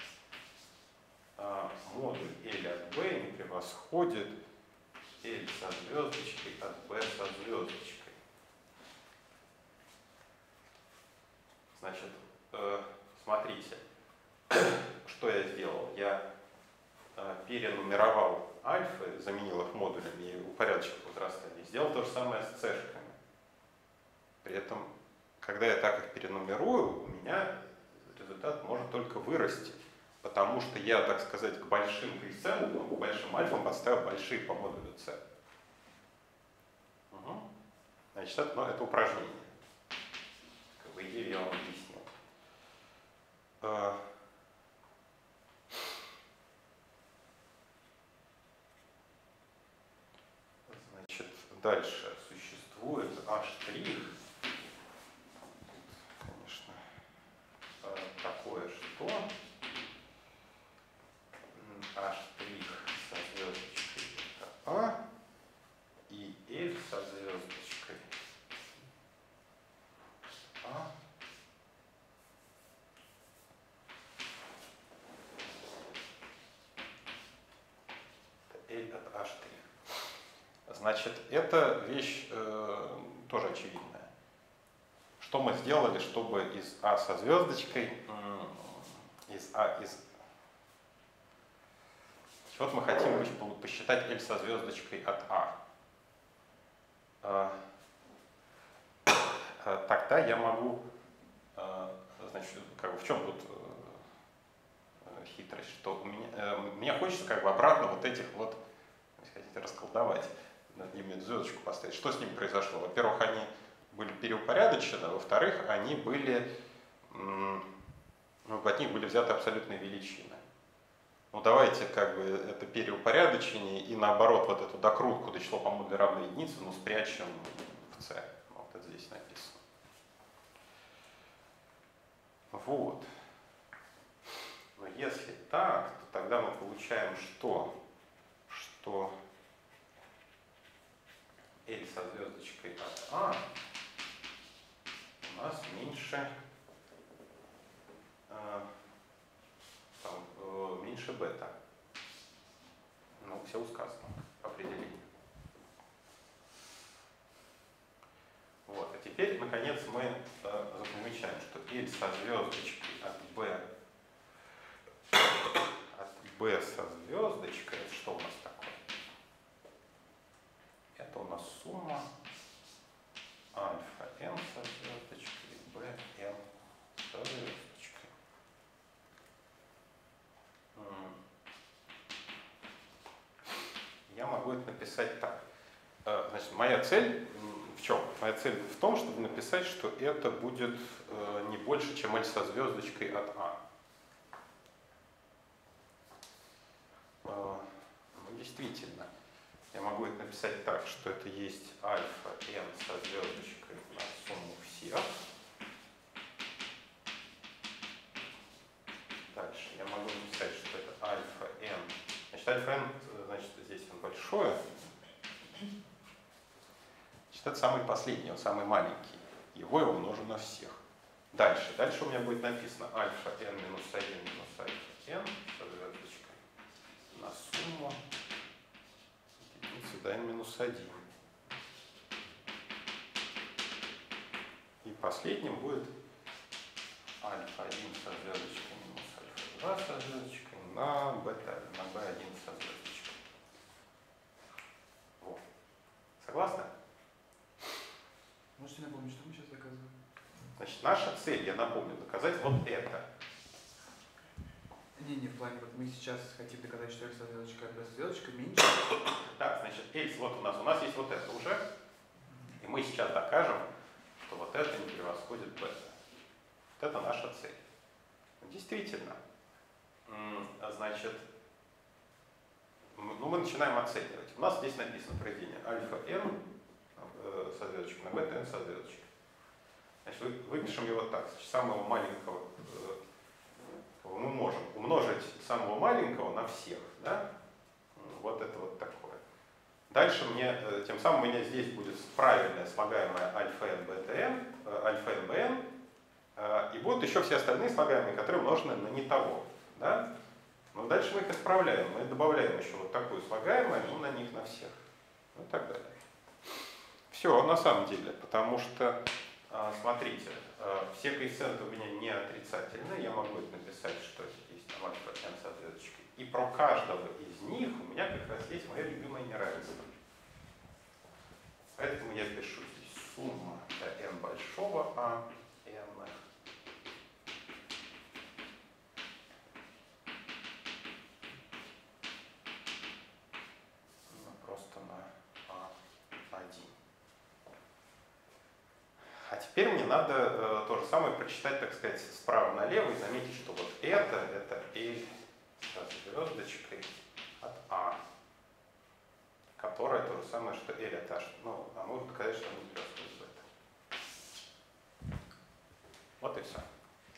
Модуль L от B не превосходит L со звездочкой от B со звездочкой. Значит, э, смотрите, что я сделал. Я э, перенумеровал альфы, заменил их модулями и упорядочил возрастание. Сделал то же самое с c-шками. При этом, когда я так их перенумерую, у меня результат может только вырасти. Потому что я, так сказать, к большим коэффициентам, к большим альфам подставил большие по модулю c. Угу. Значит, это, ну, это упражнение. По идее, я вам объяснил. А, Значит, дальше существует А', конечно, такое, что А' со звездочкой это А, и L со звездочкой А. L от А'. Значит, эта вещь э, тоже очевидная. Что мы сделали, чтобы из А со звездочкой, э, из А, из... Вот мы хотим посчитать L со звездочкой от А. Э, э, тогда я могу, э, значит, как бы в чем тут э, хитрость, что у меня, э, мне хочется как бы обратно вот этих вот, если хотите, расколдовать, над ними звездочку поставить. Что с ними произошло? Во-первых, они были переупорядочены, во-вторых, они были, ну, от них были взяты абсолютные величины. Ну, давайте как бы это переупорядочение и наоборот вот эту докрутку до числа по модули равной единице, ну, спрячем в C. Вот это здесь написано. Вот. Но если так, то тогда мы получаем что? Что L со звездочкой от А у нас меньше, э, там, э, меньше бета. Ну, все сказано, определение. Вот. А теперь, наконец, мы э, замечаем, что L со звездочкой от B от B со звездочкой, это что у нас такое? Это у нас сумма альфа n со звездочкой, bn со звездочкой. Я могу это написать так. Значит, моя цель в чем? Моя цель в том, чтобы написать, что это будет не больше, чем L со звездочкой от А. Ну, действительно. Я могу это написать так, что это есть альфа n со звездочкой на сумму всех. Дальше я могу написать, что это альфа n. Значит, альфа n, значит, здесь он большое. Значит, это самый последний, он самый маленький. Его я умножу на всех. Дальше. Дальше у меня будет написано альфа n минус один минус альфа n со звездочкой на сумму сюда n минус один. И последним будет альфа один со звездочкой минус альфа два со звездочкой на бета, на бэ один со звездочкой. Вот. Согласны?
Можете напомнить, что мы сейчас доказываем?
Значит, наша цель, я напомню, доказать вот это.
Не, не, в плане, вот мы сейчас хотим доказать, что L со звездочкой от B со звездочкой меньше.
Да, значит, L, вот у нас, у нас есть вот это уже, и мы сейчас докажем, что вот это не превосходит бета. Вот это наша цель. Действительно, значит, ну, мы начинаем оценивать. У нас здесь написано произведение альфа n со звездочкой на бета n со звездочкой. Значит, выпишем его так. Значит, самого маленького мы можем умножить самого маленького на всех. Да? Вот это вот такое. Дальше мне, тем самым у меня здесь будет правильное слагаемое альфа n бета n, альфа n bn, и будут еще все остальные слагаемые, которые умножены на не того. Да? Но дальше мы их исправляем. Мы добавляем еще вот такую слагаемое, ну на них на всех. Ну и так далее. Все, на самом деле, потому что, смотрите, все коэффициенты у меня не отрицательные, я могу это написать, что есть там альфа n со звездочкой. И про каждого из них у меня как раз есть мое любимое неравенство. Поэтому я пишу здесь сумма для n большого а, n просто на а один. теперь мне надо э, то же самое прочитать, так сказать, справа налево и заметить, что вот это, это L с звездочкой от А, которая то же самое, что L от А. Ну, а можно доказать, что оно звездка из бета. Вот и все.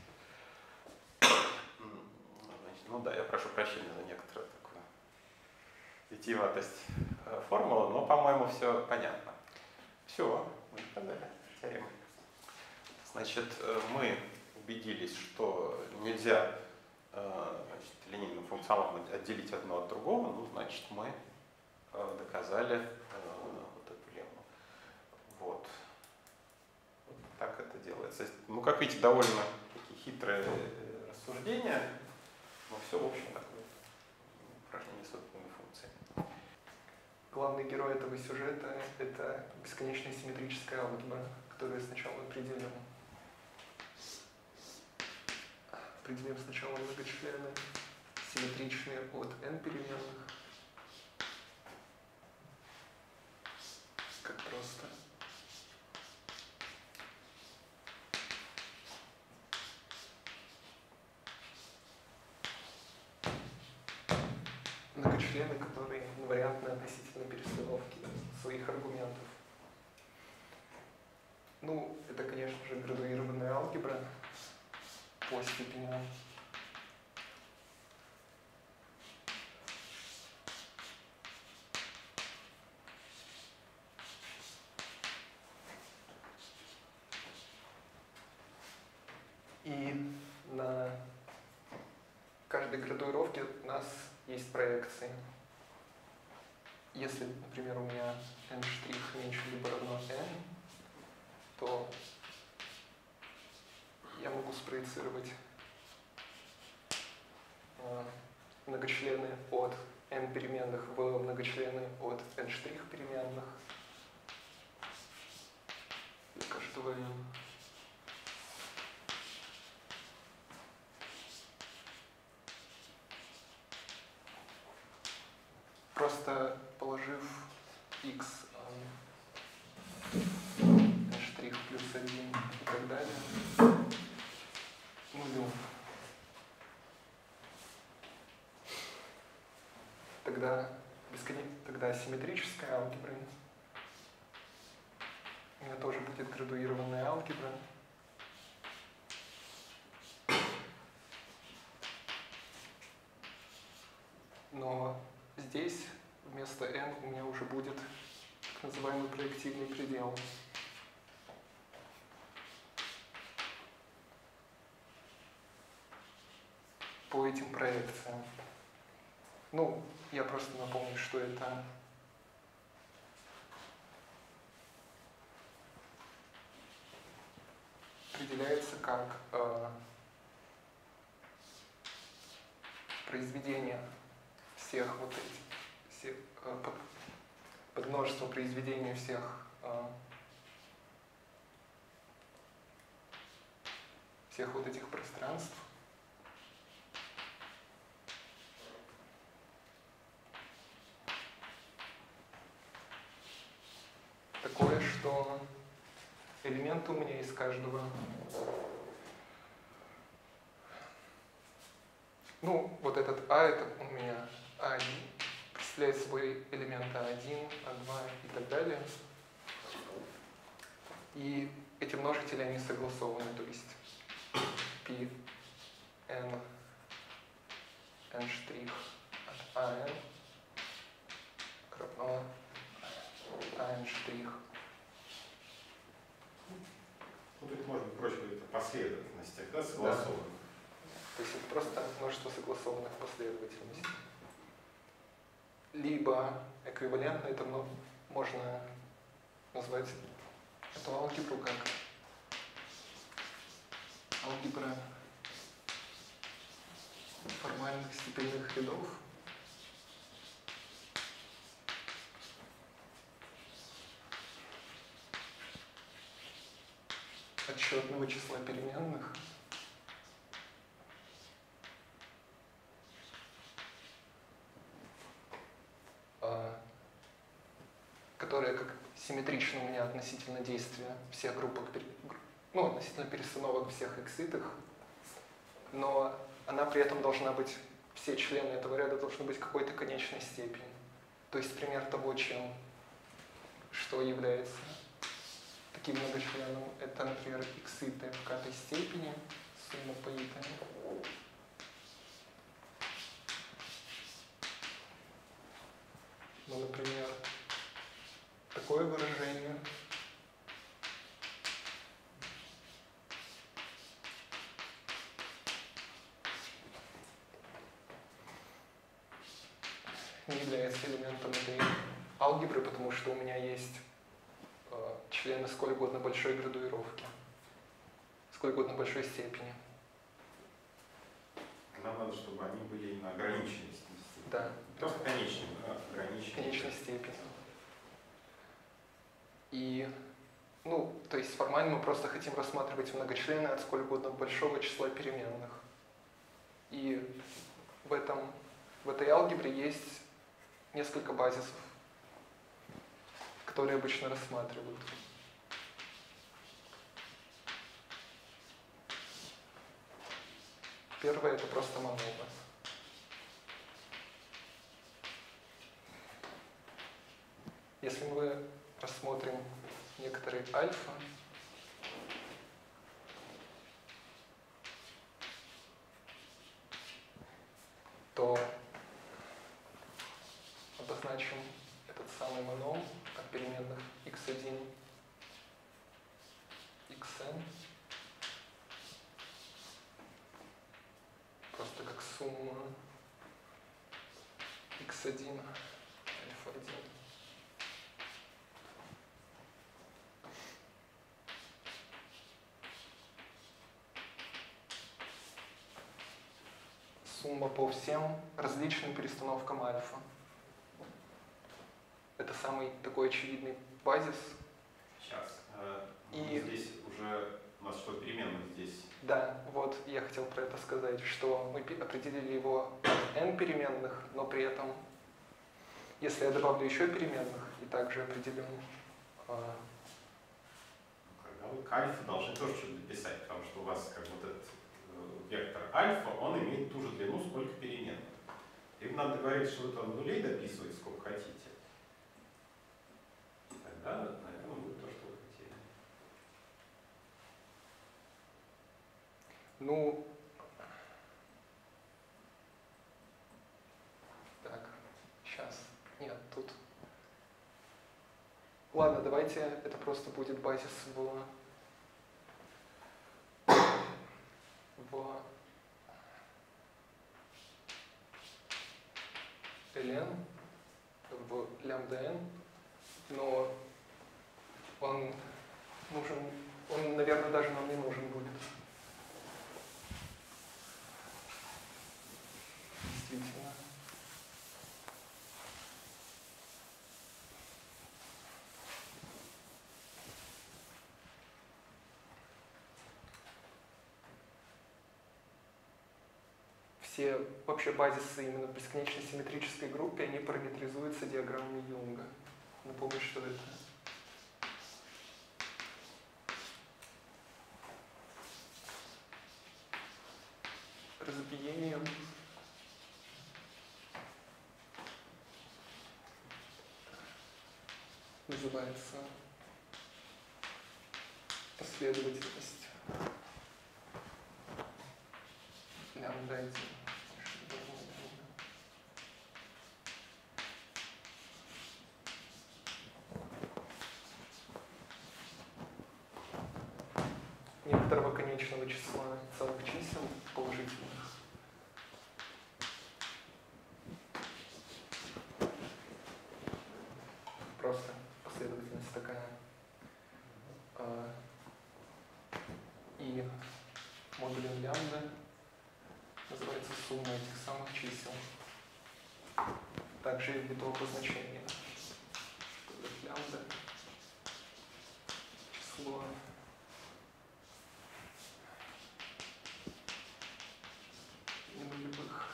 Ну да, я прошу прощения за некоторую такую витиеватость формулы, но, по-моему, все понятно. Все, мы сказали теорему. Значит, мы убедились, что нельзя значит, линейным функционалом отделить одно от другого, ну, значит, мы доказали вот эту лемму. Вот. Вот так это делается. Ну, как видите, довольно такие хитрые рассуждения, но все, в общем, такое упражнение с опытными функциями.
Главный герой этого сюжета — это бесконечная симметрическая алгебра, которую сначала определим. Определим сначала многочлены, симметричные от n переменных. Как просто. Многочлены, которые инвариантны относительно перестановки своих аргументов. Ну, это, конечно же, градуированная алгебра по степеням. И на каждой градуировке у нас есть проекции. Если, например, у меня n' меньше либо равно n, то я могу спроецировать многочлены от n переменных в многочлены от n' переменных для каждого n. Просто положив x n' плюс один и так далее нулю, тогда, бесконечно, тогда симметрическая алгебра у меня тоже будет градуированная алгебра. Но здесь вместо n у меня уже будет так называемый проективный предел. По этим проекциям. Ну, я просто напомню, что это определяется как э, произведение всех вот этих, всех, э, под, под множество произведений всех э, всех вот этих пространств. Такое, что элементы у меня из каждого, ну, вот этот А, это у меня А один, представляет собой элементы А один, А два и так далее. И эти множители, они согласованы, то есть π n n' от АН равно АН'.
Ну, тут можно проще говорить о последовательностях, да, согласованных.
Да. То есть это просто множество согласованных последовательностей. Либо эквивалентно это можно назвать эту алгебру как алгебра формальных степенных рядов. Отсчетного числа переменных. Которая как симметрично у меня относится относительно действия всех группок, пере- гру- ну, относительно перестановок всех икситых, но она при этом должна быть, все члены этого ряда должны быть какой-то конечной степени. То есть пример того, чем, что является таким многочленом, это, например, икситы в к степени, сумма по итам. Ну, например, такое выражение. Не является элементом этой алгебры, потому что у меня есть э, члены сколь угодно большой градуировки, сколь угодно большой степени.
Нам надо, чтобы они были именно ограниченной степени.
Да.
Просто конечные, да, ограниченные.
Конечной степени. И, ну, то есть формально мы просто хотим рассматривать многочлены от сколь угодно большого числа переменных. И в, этом, в этой алгебре есть несколько базисов, которые обычно рассматривают. Первое — это просто монада. Если мы рассмотрим некоторые альфа, то обозначим этот самый моном от переменных икс один, xn просто как сумма икс один, альфа один. Сумма по всем различным перестановкам альфа. Это самый такой очевидный базис.
Сейчас. э,
И-
Здесь уже у нас что, переменных здесь?
Да, вот я хотел про это сказать, что мы пи- определили его от n переменных, но при этом, если я добавлю еще переменных и также определю, а,
Когда вы к альфа должны тоже что-то дописать, потому что у вас как вот этот э, вектор альфа, он имеет ту же длину, сколько переменных. Им надо говорить, что вы там нулей дописываете, сколько хотите. И тогда, наверное, будет то, что вы хотели.
ну, так, сейчас, нет, тут. Ладно, давайте это просто будет базис в, в ln, в лямбда n, но он нужен, он, наверное, даже нам не нужен будет. Действительно. Все вообще базисы именно в бесконечной симметрической группе, они параметризуются диаграммой Юнга. Напомню, что это. Разбиением называется последовательность лямбда один. Некоторого конечного числа целых чисел положительных. Просто последовательность такая. А, И модулем лямбда называется сумма этих самых чисел. Также и ввиду обозначения. Лямбда число ненулевых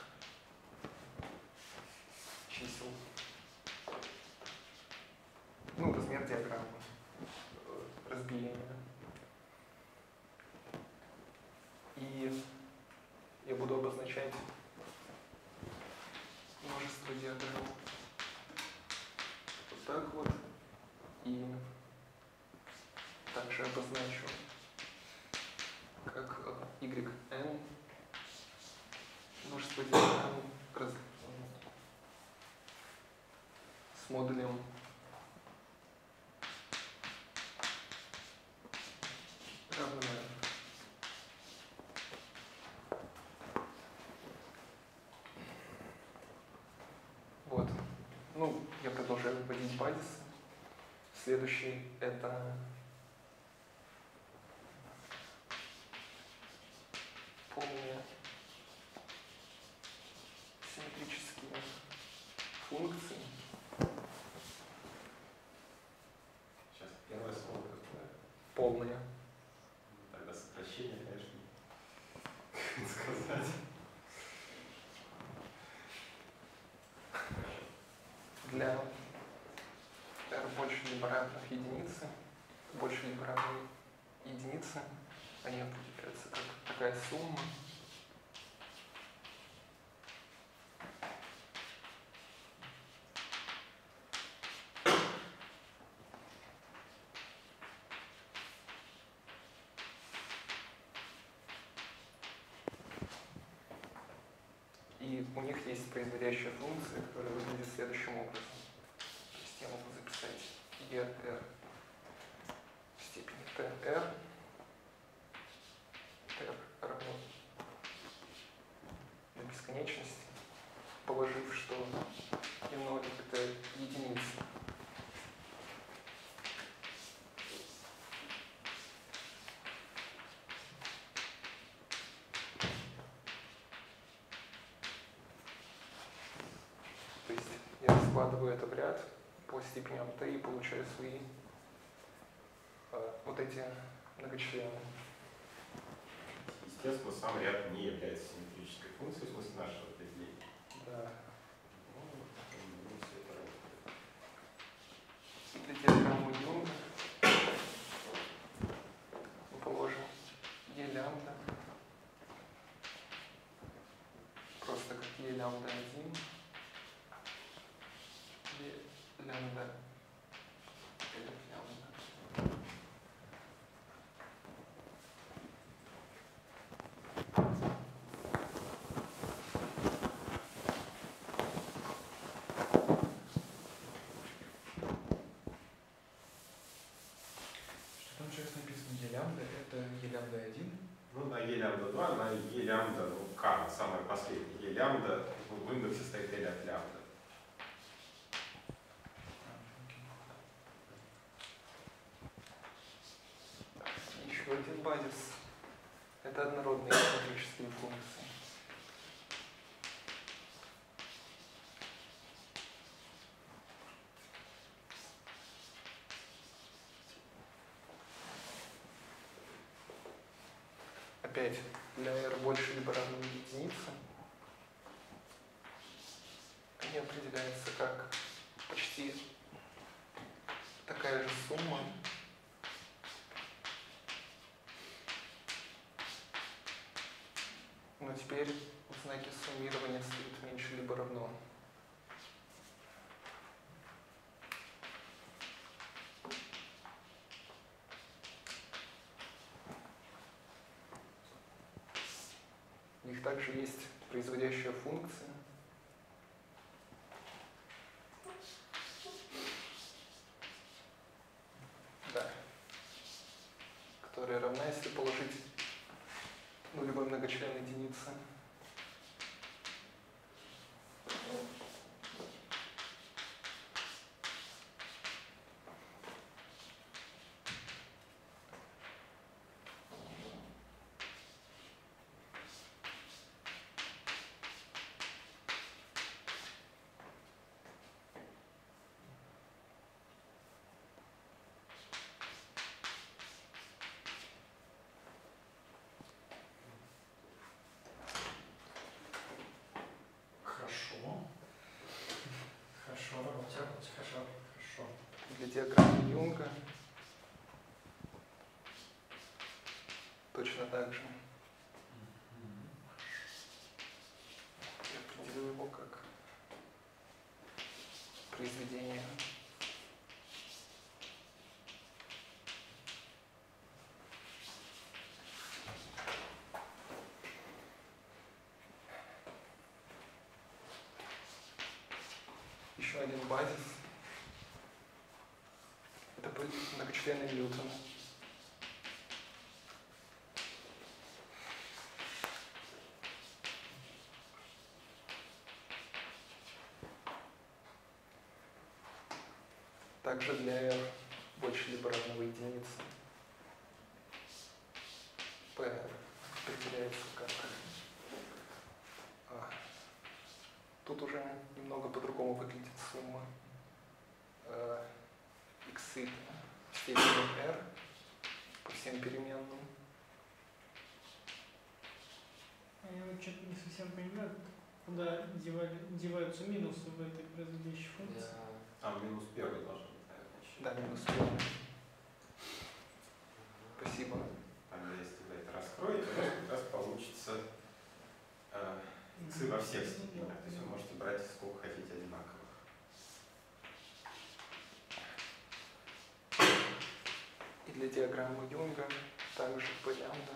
чисел. Ну, размер диаграммы. разбиения. И я буду обозначать множество диаграмм вот так вот. И также обозначу как yn множество диаграмм раз- с модулем равным n. Вот. Ну, я продолжаю вводить базис. Следующий это полные симметрические функции.
Сейчас первое слово какое?
Полные.
Тогда сокращение, конечно, сказать.
Для R больше либо равных единицы, больше либо равные единицы, они определяются как такая сумма. И у них есть производящая функция, которая выглядит следующим образом. То есть я могу записать E R в степени T R. R равно до бесконечности, положив, что и ноль это единица. То есть я раскладываю это в ряд по степеням t и получаю свои э, вот эти многочлены.
Естественно, сам ряд не является симметрической функцией, в смысле нашего определения.
Да.
Ну, ну, все это работает.
И для диаграммы Юнга мы положим e лямбда просто как e лямбда один, e лямбда L лямбда.
Что там сейчас написано? Е лямбда, это Е лямбда один.
Ну, на e лямбда два, на e лямбда, ну, k, самое последнее. E лямбда, ну, в индексе стоит L от лямбда.
Еще один базис. Это однородные симметрические функции. Опять для r больше либо равно единице они определяются как почти такая же сумма, но теперь в знаке суммирования стоит меньше либо равно. У них также есть производящая функция. Да. Которая равна, если положить нулевой многочлен единицы. точно так же. Я определю его как произведение. Еще один базис. Это многочлены Ньютона. Также для R больше либо равного единице. P определяется как... А, тут уже немного по-другому выглядит сумма. А, иксы в степени R по всем переменным.
Я вот что-то не совсем понимаю, куда девали, деваются минусы в этой производящей функции.
А, минус первый должен быть, наверное, еще.
Да, минус первый. Спасибо.
Тогда если вы это раскроете, то как раз получится э, иксы во всех степенях. То есть вы можете брать сколько хотите одинаковых.
И для диаграммы Юнга также по лямбда.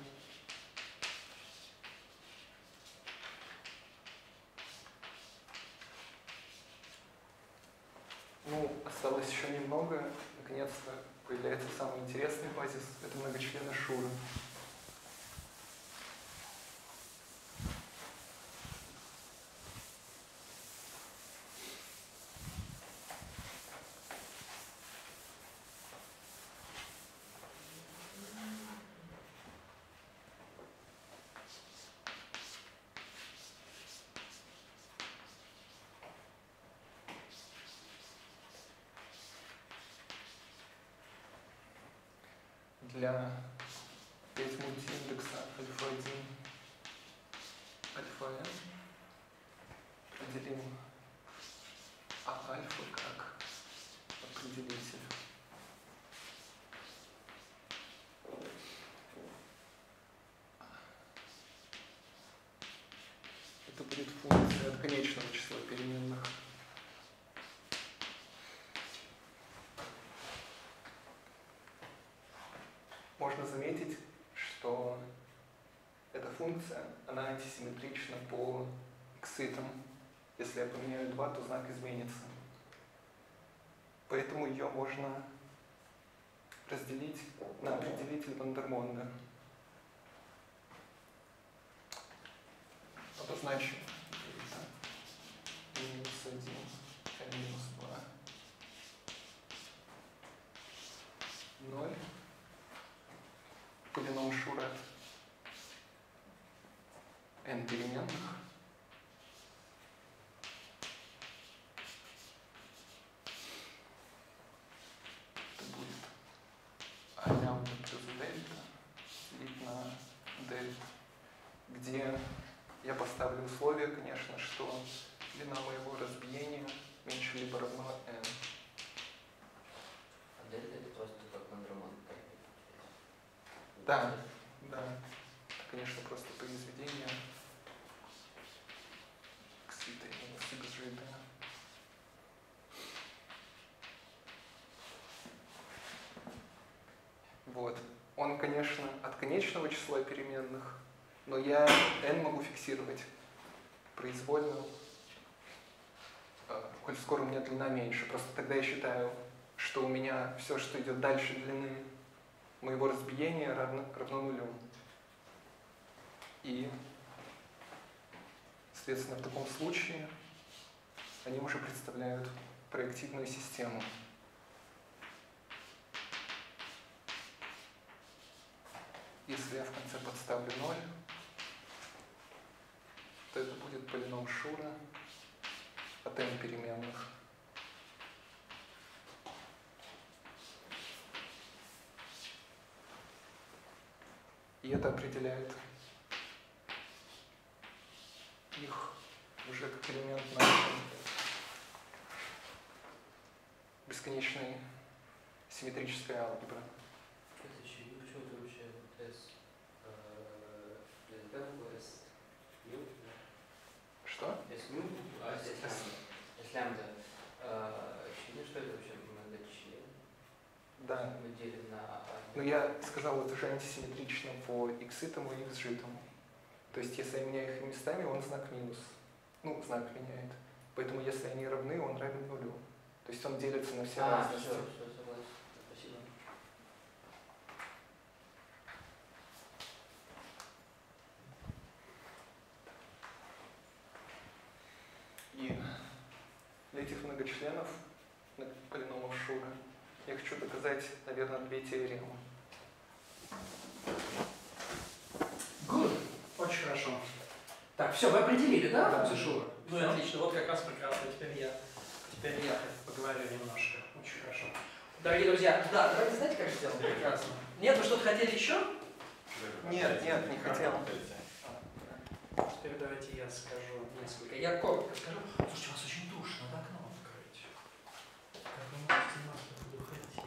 Ну, осталось еще немного. Наконец-то появляется самый интересный базис. Это многочлены Шура. Для пять мультииндекса альфа один, альфа n определим А альфа как определитель. Это будет функция от конечного числа переменных. Можно заметить, что эта функция, она антисимметрична по икситам. Если я поменяю два, то знак изменится. Поэтому ее можно разделить на определитель Вандермонда. Обозначим минус один, n минус два, ноль. Полином Шура n переменных. Это будет а лямбда плюс дельта делить на дельта, где я поставлю условие, конечно, что длина моего разбиения меньше либо равно n.
А дельта это просто как Вандермонт.
Да, да. Это, конечно, просто произведение иксита минус икс жи дэ. Вот. Он, конечно, от конечного числа переменных, но я n могу фиксировать произвольно, коль скоро у меня длина меньше. Просто тогда я считаю, что у меня все, что идет дальше длины моего разбиения, равно, равно нулю. И, соответственно, в таком случае они уже представляют проективную систему. Если я в конце подставлю ноль, то это будет полином Шура от n переменных. И это определяет их уже как элемент нашей бесконечной симметрической алгебры.
Почему ты вообще S
Но я сказал, это же антисимметрично по икситому и иксжитому. То есть, если я меняю их местами, он знак минус. Ну, знак меняет. Поэтому, если они равны, он равен нулю. То есть, он делится на все
А,
разности.
все, все, согласен. Спасибо.
И для этих многочленов полиномов Шура я хочу доказать, наверное, две теоремы.
Good. Очень хорошо. Так, все, вы определили, да,
Да.
функцию Шура? Ну и
Всё.
отлично, вот как раз прекрасно. Теперь я, теперь я поговорю немножко. Очень хорошо. Дорогие друзья, да, давайте знаете, как сделать? Прекрасно. Нет, вы что-то хотели еще?
Нет, нет, не хотел.
Теперь давайте я скажу несколько. Я коротко скажу. Слушайте, у вас очень душно, надо окно открыть. Как вы можете масло предупредить?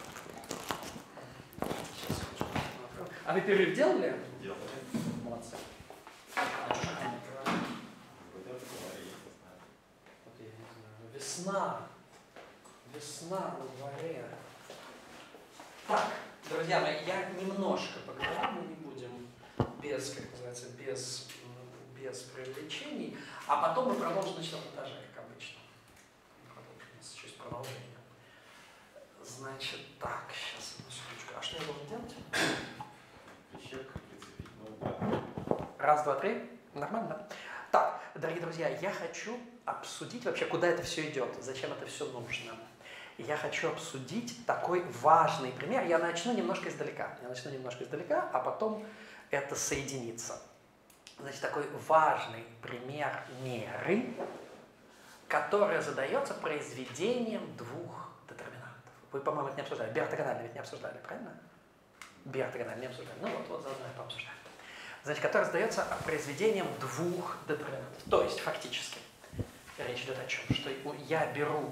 Сейчас хочу окно открою. А вы перерыв делали?
Делали.
Молодцы. А что ж окно не открывали?
Вот это говори, я не знаю.
Вот я не знаю. Весна. Весна на дворе. Так, друзья мои, я немножко поговорю, мы не будем без, как называется, без, м, без привлечений, а потом мы продолжим на четвертом этаже, как обычно. Продолжим, у нас еще есть продолжение. Значит, так, сейчас одну секундочку. А что я должен делать?
Прищепка прицепить, ну да.
Раз, два, три. Нормально, да? Так, дорогие друзья, я хочу обсудить вообще, куда это все идет, зачем это все нужно. Я хочу обсудить такой важный пример. Я начну немножко издалека. Я начну немножко издалека, а потом это соединится. Значит, такой важный пример меры, которая задается произведением двух детерминантов. Вы, по-моему, это не обсуждали. Биортогонально ведь не обсуждали, правильно? Биортогонально не обсуждали. Ну вот, вот заодно и пообсуждаем. Значит, которая задается произведением двух детерминантов. То есть, фактически, речь идет о чем? Что я беру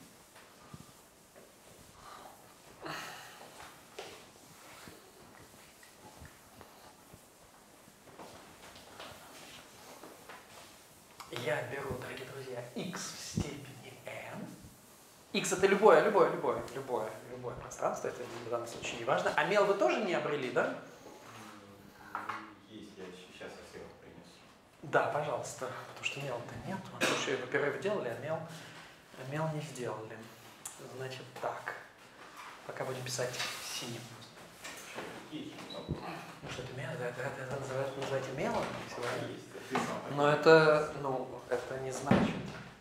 я беру, дорогие друзья, x в степени n. X это любое, любое, любое, любое, любое пространство, это в данном случае не важно. А мел вы тоже не обрели, да?
Есть, я сейчас совсем принесу.
Да, пожалуйста, потому что мел-то нет. Слушай, вы перерыв делали, а мел, а мел не сделали. Значит так, пока будем писать синим.
Есть,
Ну что это мел? Это, это, это называется, называете мелом?
есть, ты сам.
Но это, ну, это не значит.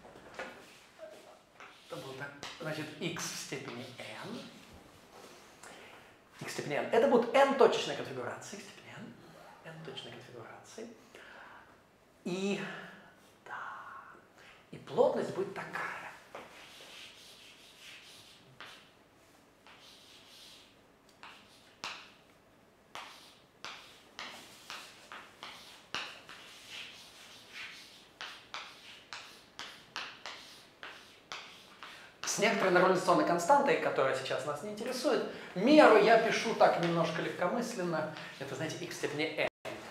Это будет так. Значит, x в степени n. X в степени n. Это будет n точечной конфигурации. X в степени n. n точечной конфигурации. И, да, и плотность будет такая. С некоторой нормализационной константой, которая сейчас нас не интересует, меру я пишу так немножко легкомысленно. Это, знаете, x в степени n.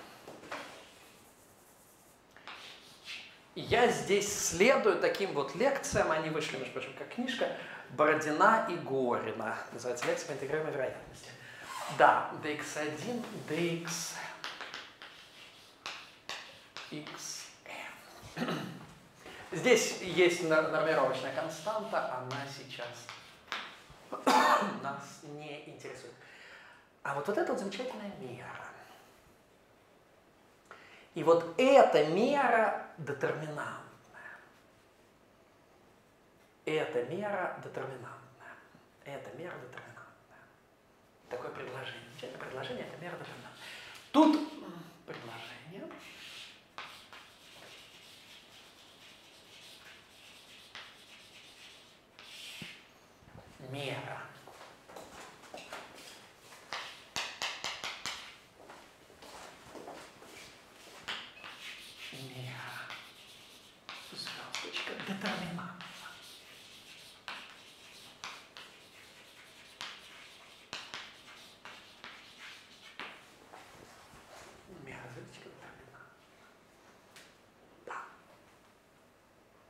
Я здесь следую таким вот лекциям, они вышли, между прочим, как книжка, Бородина и Горина. Называется лекция по интегрируемой вероятности. Да, ди икс один, dx, xn. Здесь есть нормировочная константа, она сейчас нас не интересует. А вот, вот это вот замечательная мера. И вот эта мера детерминантная. Эта мера детерминантная. Эта мера детерминантная. Такое предложение. Замечательное предложение, это мера детерминантная. Тут предложение. Мера. Мера. Звездочка детерминантна. Мера звездочка детерминантна. Да.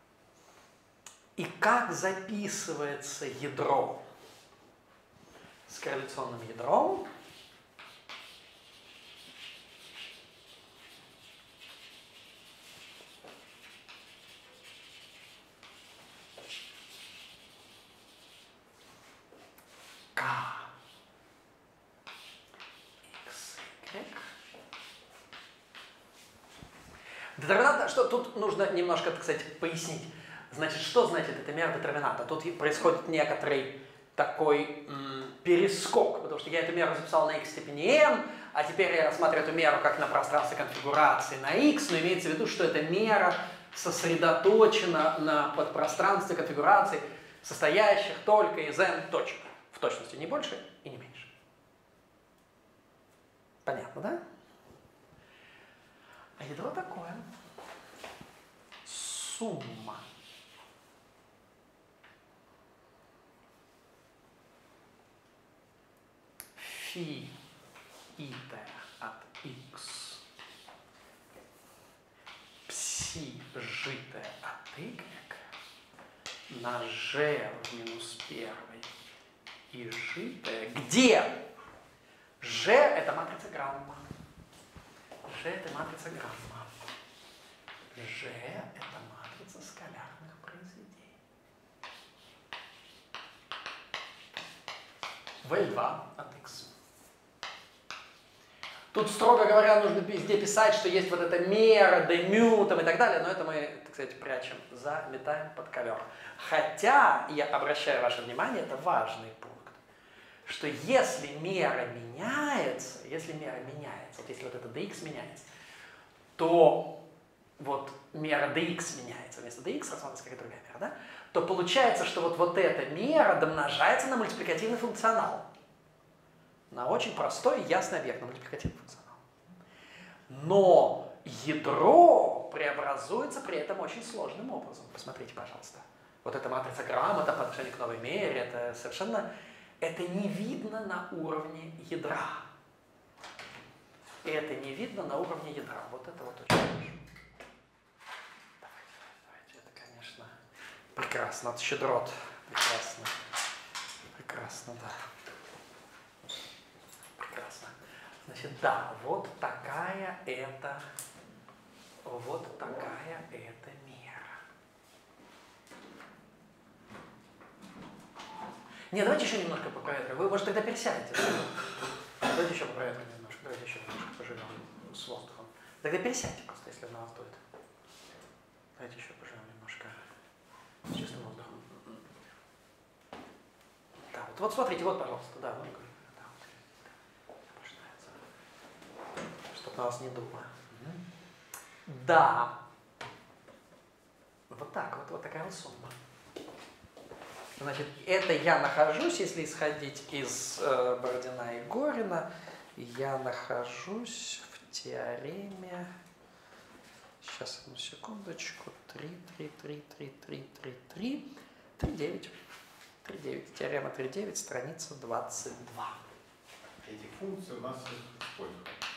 И как записывается ядро, с с корреляционным ядром. K. X, Y. Детерминанта, что тут нужно немножко, так сказать, пояснить. Значит, что значит эта мера детерминанта? Тут происходит некоторый такой м, перескок, потому что я эту меру записал на x степени n, а теперь я рассматриваю эту меру как на пространстве конфигурации на x, но имеется в виду, что эта мера сосредоточена на подпространстве конфигураций, состоящих только из n точек. В точности не больше и не меньше. Понятно, да? А ядро такое. Сумма фи и t от x пси жт от y на g в минус первой и жт, где g это матрица грамма. G это матрица грамма. G это матрица скалярных произведений. вэ эл два от x. Тут, строго говоря, нужно везде писать, что есть вот эта мера, дмю там и так далее, но это мы, так сказать, прячем, заметаем под ковер. Хотя, я обращаю ваше внимание, это важный пункт, что если мера меняется, если мера меняется, вот если вот это dx меняется, то вот мера dx меняется, вместо dx рассматривается какая-то другая мера, да? То получается, что вот, вот эта мера домножается на мультипликативный функционал. На очень простой и ясный объект, на мультипликативный функционал. Но ядро преобразуется при этом очень сложным образом. Посмотрите, пожалуйста. Вот эта матрица грамота по отношению к новой мере, это совершенно... Это не видно на уровне ядра. И это не видно на уровне ядра. Вот это вот очень важно. Давайте, давайте, это, конечно, прекрасно. Это щедрот. Прекрасно. Прекрасно, да. Прекрасно. Значит, да, вот такая это, вот такая это мера. Не, давайте еще немножко по проветрию. Вы, может, тогда пересядете. Да? Давайте еще по проветрию немножко. Давайте еще немножко поживем с воздухом. Тогда пересядьте просто, если на вас дует. Давайте еще поживем немножко с чистым воздухом. Да, вот, вот смотрите, вот, пожалуйста, да, вот, да, вот, чтобы на вас не дуло. Да. Вот так, вот, вот такая вот сумма. Значит, это я нахожусь, если исходить из э, Бородина и Горина, я нахожусь в теореме, сейчас, одну секундочку, три, три, три, три, три, три, три, три, девять, три, девять, теорема три девять, страница двадцать два.
Эти функции у нас сколько?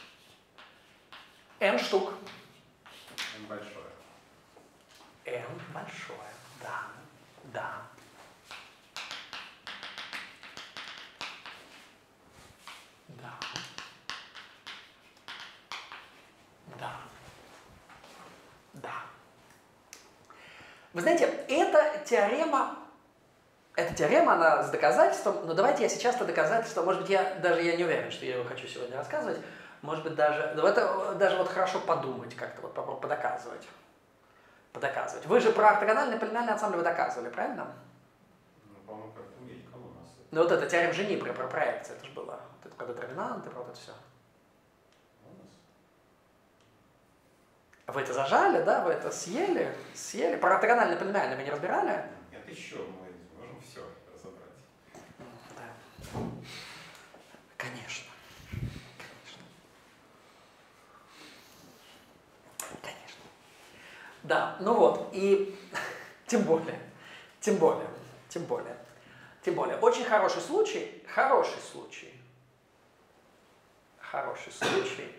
N штук.
N большое.
N большое, да, да. Да. Да. Да. Вы знаете, эта теорема, эта теорема, она с доказательством, но давайте я сейчас это доказательство, может быть, я даже я не уверен, что я его хочу сегодня рассказывать, может быть, даже, ну, это даже вот хорошо подумать как-то, вот попробовать подоказывать. Подоказывать. Вы же про ортогональный полиномиальный ансамбль вы доказывали, правильно?
Ну, по-моему, как у Мелька у нас.
Ну, вот это теорема Женибра про проекции, это же было. Вот это про детерминанты, про вот это все. Вы это зажали, да? Вы это съели? Съели? Про ортогональный полиномиальный мы не разбирали?
Нет, еще мы можем все разобрать.
Да. Конечно. Конечно. Конечно. Да, ну вот, и тем более, тем более, тем более, тем более, очень хороший случай, хороший случай, хороший случай.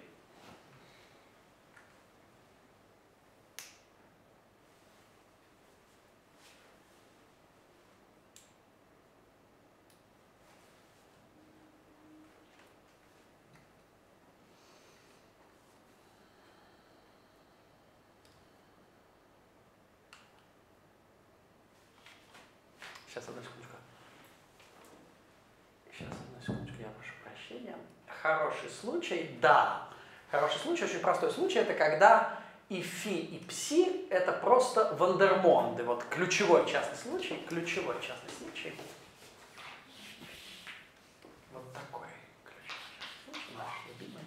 Сейчас, одну секундочку. Сейчас, одну секундочку, я прошу прощения. Хороший случай, да. Хороший случай, очень простой случай, это когда и фи, и пси – это просто вандермонды. Вот ключевой частный случай, ключевой частный случай. Вот такой ключевой случай, наш любимый.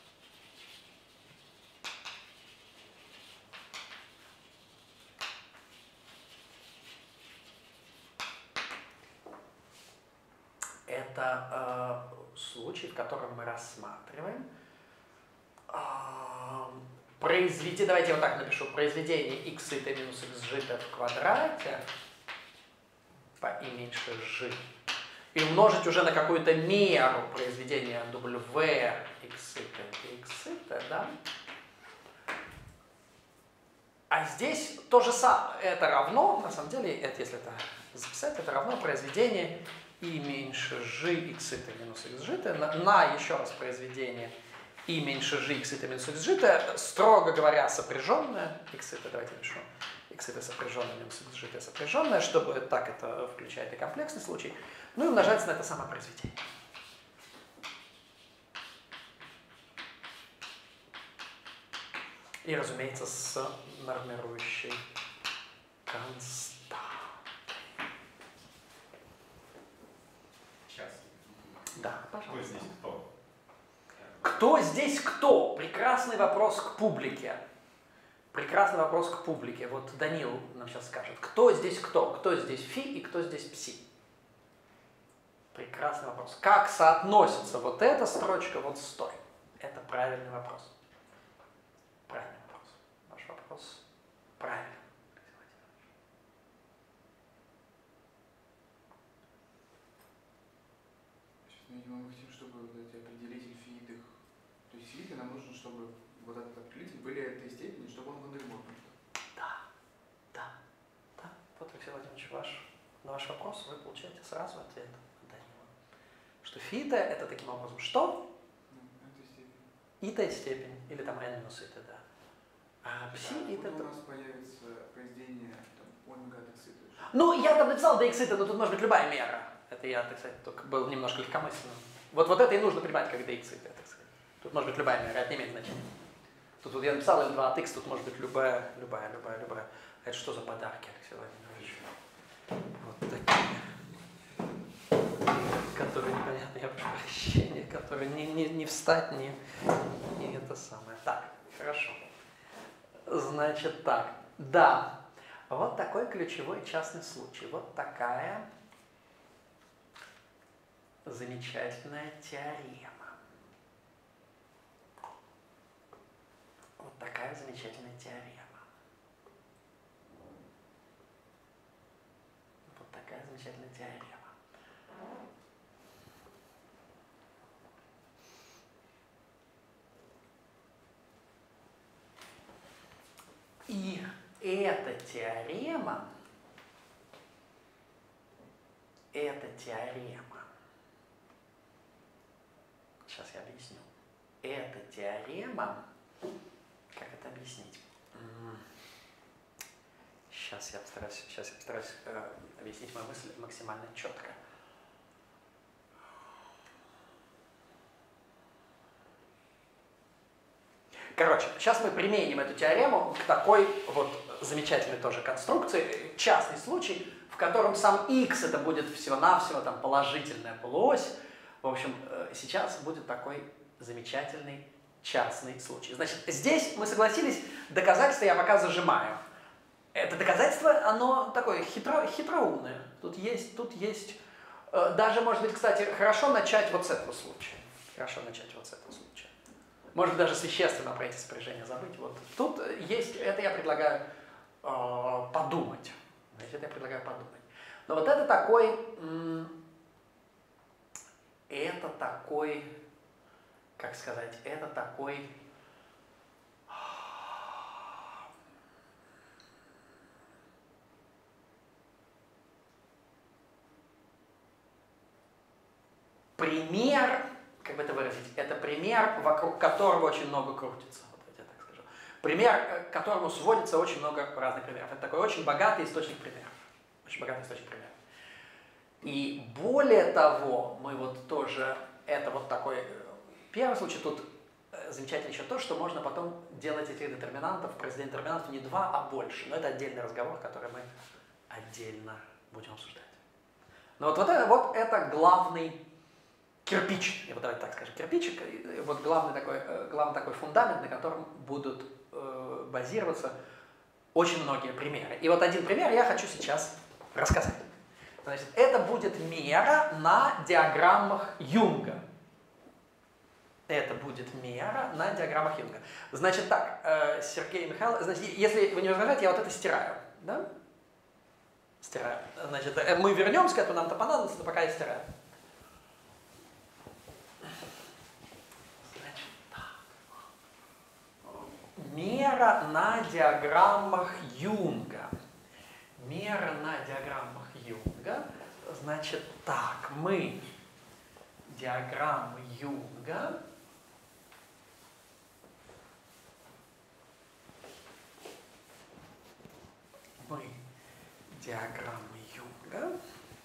Это э, случай, в котором мы рассматриваем э, произведение, давайте я вот так напишу, произведение x и t минус x жито в квадрате по и меньше g и умножить уже на какую-то меру произведения w x и t и x и t, да? А здесь то же самое, это равно, на самом деле, это, если это записать, это равно произведение и меньше g x и t минус x жито на, на еще раз произведение и меньше g x и t минус x жито, строго говоря, сопряженное, x и t, давайте напишу, x и t сопряженное минус x жито сопряженное, чтобы так это включает и комплексный случай, ну и умножается на это самое произведение. И, разумеется, с нормирующей константой.
Сейчас.
Да,
Кто
пожалуйста.
здесь кто?
Кто здесь кто? Прекрасный вопрос к публике. Прекрасный вопрос к публике. Вот Данил нам сейчас скажет. Кто здесь кто? Кто здесь фи и кто здесь пси? Прекрасный вопрос. Как соотносится вот эта строчка вот с той? Это правильный вопрос. Правильный вопрос. Ваш вопрос правильный.
Видимо, мы хотим, чтобы вот эти определитель фиитых, то есть фииты нам нужно, чтобы вот этот определитель были этой степени, чтобы он вандерморфный.
Да, да, да. Вот, Алексей Владимирович, ваш, на ваш вопрос вы получаете сразу ответ от Данила. Что фита это таким образом что?
Ну, этой степени.
И-то степень, или там n минус и-то, да. А пси
Да,
и-то...
у нас появится произведение там, омега от x.
Ну, я там написал до x-то, но тут может быть любая мера. Это я, так сказать, только был немножко легкомысленным. Вот, вот это и нужно принимать как dx, так сказать. Тут может быть любая мера, это не имеет значения. Тут вот я написал эм два от x, тут может быть любая, любая, любая, любая. А это что за подарки, Алексей Владимирович? Вот такие. Которые непонятно, я прошу прощения, которые не, не, не встать, не, не это самое. Так, хорошо. Значит так, да. Вот такой ключевой частный случай. Вот такая замечательная теорема. Вот такая замечательная теорема. Вот такая замечательная теорема. И эта теорема, эта теорема, сейчас я объясню, эта теорема, как это объяснить? Сейчас я постараюсь, сейчас я постараюсь э, объяснить мою мысль максимально четко. Короче, сейчас мы применим эту теорему к такой вот замечательной тоже конструкции. Частный случай, в котором сам x это будет всего-навсего там положительная полуось. В общем, сейчас будет такой замечательный частный случай. Значит, здесь мы согласились, доказательство я пока зажимаю. Это доказательство, оно такое хитро, хитроумное. Тут есть, тут есть, даже, может быть, кстати, хорошо начать вот с этого случая. Хорошо начать вот с этого случая. Может даже существенно про эти сопряжения забыть. Вот тут есть, это я предлагаю э, подумать. Значит, это я предлагаю подумать. Но вот это такой, это такой, как сказать, это такой пример, как бы это выразить, это пример, вокруг которого очень много крутится. Вот я так скажу. Пример, к которому сводится очень много разных примеров. Это такой очень богатый источник примеров. Очень богатый источник примеров. И более того, мы вот тоже, это вот такой первый случай, тут замечательно еще то, что можно потом делать этих детерминантов, произведение детерминантов не два, а больше. Но это отдельный разговор, который мы отдельно будем обсуждать. Но вот, вот, это, вот это главный кирпич, вот давайте так скажем, кирпичик, вот главный такой, главный такой фундамент, на котором будут э, базироваться очень многие примеры. И вот один пример я хочу сейчас рассказать. Значит, это будет мера на диаграммах Юнга. Это будет мера на диаграммах Юнга. Значит так, э, Сергей Михайлович, значит, если вы не возражаете, я вот это стираю, да? Стираю. Значит, мы вернемся к этому, нам-то понадобится, но пока я стираю. Значит, так. Мера на диаграммах Юнга. Мера на диаграммах Юнга. Значит, так, мы диаграммы Юнга мы диаграммы Юнга.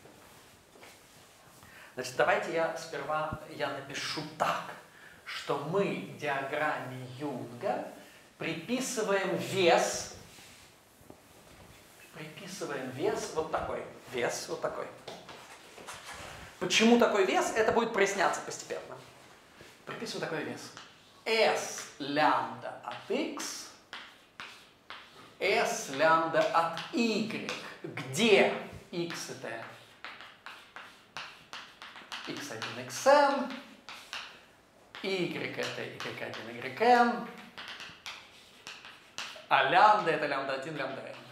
Значит, давайте я сперва я напишу так, что мы диаграмме Юнга приписываем вес, приписываем вес вот такой, вес вот такой. Почему такой вес? Это будет проясняться постепенно. Приписываем такой вес. S лямбда от x, S лямбда от y, где x это икс один икс эн, y это y один y эн, а лямбда это лямбда один лямбда n.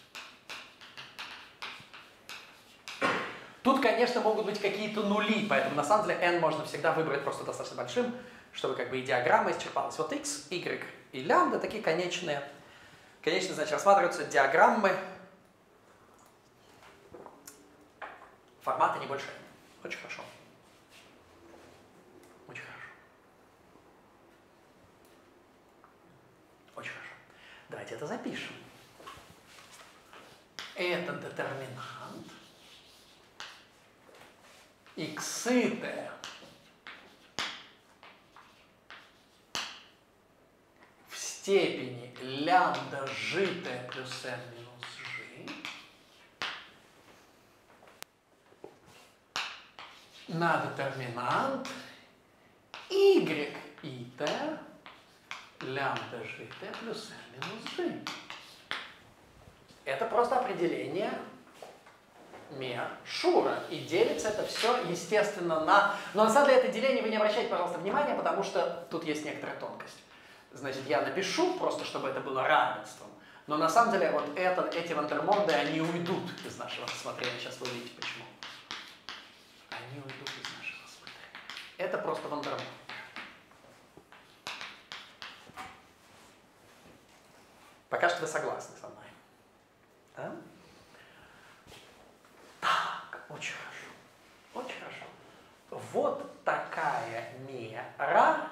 Тут, конечно, могут быть какие-то нули, поэтому на самом деле n можно всегда выбрать просто достаточно большим, чтобы как бы и диаграмма исчерпалась. Вот x, y и лямбда такие конечные. Конечные, значит, рассматриваются диаграммы формата не больше n. Очень хорошо. Очень хорошо. Очень хорошо. Давайте это запишем. Это детерминант иксы-т в степени лямбда жи-т плюс n минус g на детерминант y и t лямбда жи-т плюс n минус g. Это просто определение мер Шура. И делится это все, естественно, на... Но на самом деле это деление вы не обращайте, пожалуйста, внимания, потому что тут есть некоторая тонкость. Значит, я напишу просто, чтобы это было равенством. Но на самом деле вот это, эти вандермонды, они уйдут из нашего рассмотрения. Сейчас вы увидите, почему. Они уйдут из нашего рассмотрения. Это просто вандермонд. Пока что вы согласны со мной. Да? Так, очень хорошо. Очень хорошо. Вот такая мера.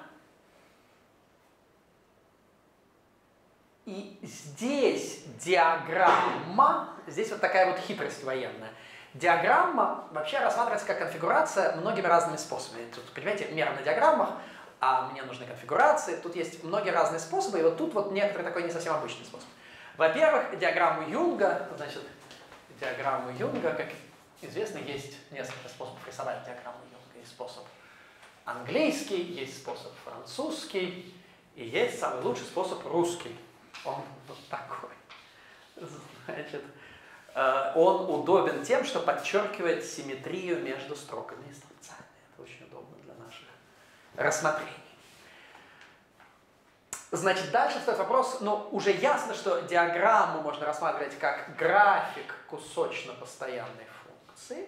И здесь диаграмма, здесь вот такая вот хитрость военная. Диаграмма вообще рассматривается как конфигурация многими разными способами. Тут, понимаете, мера на диаграммах, а мне нужны конфигурации. Тут есть многие разные способы, и вот тут вот некоторый такой не совсем обычный способ. Во-первых, диаграмму Юнга, значит, диаграмму Юнга, как известно, есть несколько способов рисовать диаграмму Юнга. Есть способ английский, есть способ французский, и есть самый лучший способ русский. Он вот такой. Значит, он удобен тем, что подчеркивает симметрию между строками и столбцами. Это очень удобно для наших рассмотрений. Значит, дальше стоит вопрос, ну, уже ясно, что диаграмму можно рассматривать как график кусочно-постоянной функции.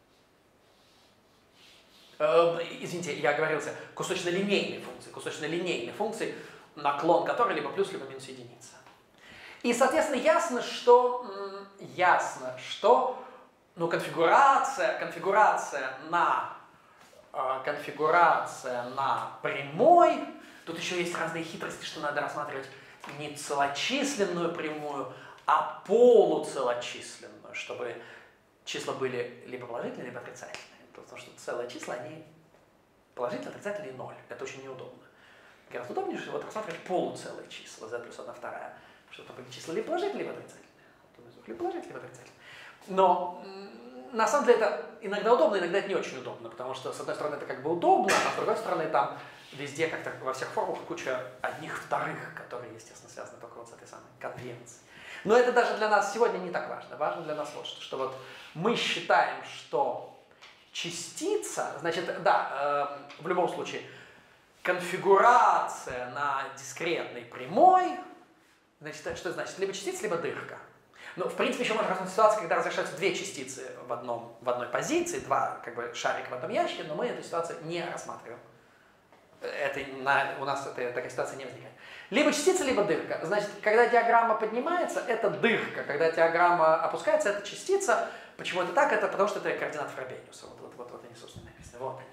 Э, извините, я оговорился, кусочно-линейной функции, кусочно-линейной функции, наклон которой либо плюс, либо минус единица. И, соответственно, ясно, что, м, ясно, что ну, конфигурация, конфигурация, на, э, конфигурация на прямой. Тут еще есть разные хитрости, что надо рассматривать не целочисленную прямую, а полуцелочисленную, чтобы числа были либо положительные, либо отрицательные. Потому что целые числа, они положительные, отрицательные и ноль. Это очень неудобно. Гораздо удобнее, что вот рассматривать полуцелые числа, z плюс одна вторая. Что там были числа либо положительные, либо отрицательные. Либо положительные, либо отрицательные. Но на самом деле это иногда удобно, иногда это не очень удобно, потому что, с одной стороны, это как бы удобно, а с другой стороны, там везде, как-то во всех формулах, куча одних вторых, которые, естественно, связаны только вот с этой самой конвенцией. Но это даже для нас сегодня не так важно. Важно для нас вот что, что вот мы считаем, что частица, значит, да, э, в любом случае, конфигурация на дискретной прямой, значит, что это значит? Либо частица, либо дырка. Ну, в принципе, еще можно рассмотреть ситуацию, когда разрешаются две частицы в, одном, в одной позиции, два как бы шарика в одном ящике, но мы эту ситуацию не рассматриваем. Это, на, у нас это, такая ситуация не возникает. Либо частица, либо дырка. Значит, когда диаграмма поднимается, это дырка. Когда диаграмма опускается, это частица. Почему это так? Это потому что это координаты Фробениуса. Вот, вот, вот, вот они, собственно, написаны. Вот они.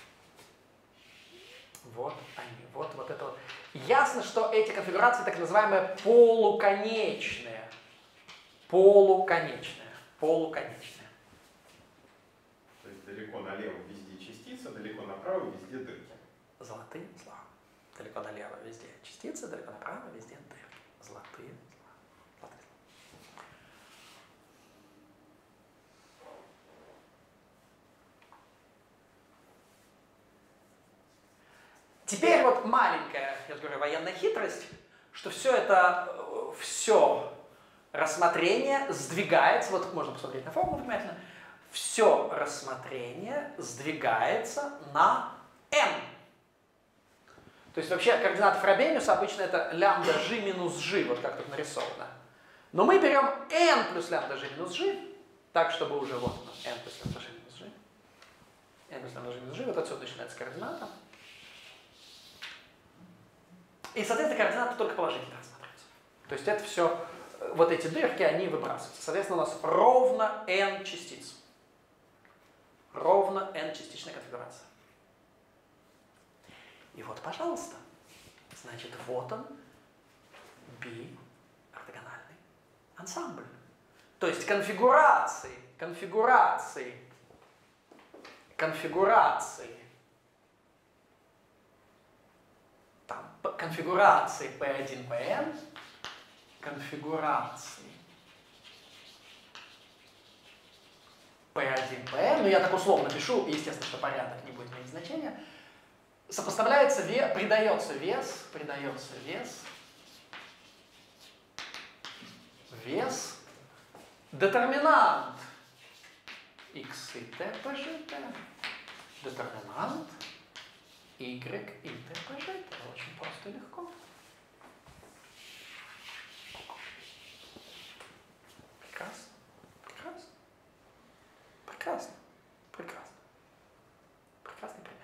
Вот они. Вот, вот это вот. Ясно, что эти конфигурации так называемые полуконечные. Полуконечные. Полуконечные.
То есть далеко налево везде частица, далеко направо везде дырки.
Золотые слова. Далеко налево везде частицы, далеко направо везде дырки. Золотые слова. Золотые слова. Теперь вот маленькая, я же говорю, военная хитрость, что все это, все рассмотрение сдвигается, вот можно посмотреть на формулу внимательно, все рассмотрение сдвигается на n. То есть вообще координаты Фробениуса обычно это лямбда g минус g, вот как тут нарисовано. Но мы берем n плюс лямбда g минус g, так, чтобы уже вот n плюс лямбда g минус g. n плюс лямбда g минус g, вот отсюда начинается координата. И, соответственно, координаты только положительно рассматриваются. То есть это все, вот эти дырки, они выбрасываются. Соответственно, у нас ровно n частиц. Ровно n частичная конфигурация. И вот, пожалуйста, значит, вот он, би-ортогональный ансамбль. То есть конфигурации, конфигурации, конфигурации, там, конфигурации пи один, пи эн, конфигурации пи один, пи эн, ну я так условно пишу, естественно, что порядок не будет иметь значения, сопоставляется вес, придается вес, придается вес, вес, детерминант x и t по gt, детерминант y и t по gt. Очень просто и легко. Прекрасно, прекрасно, прекрасно, прекрасно. Прекрасный пример.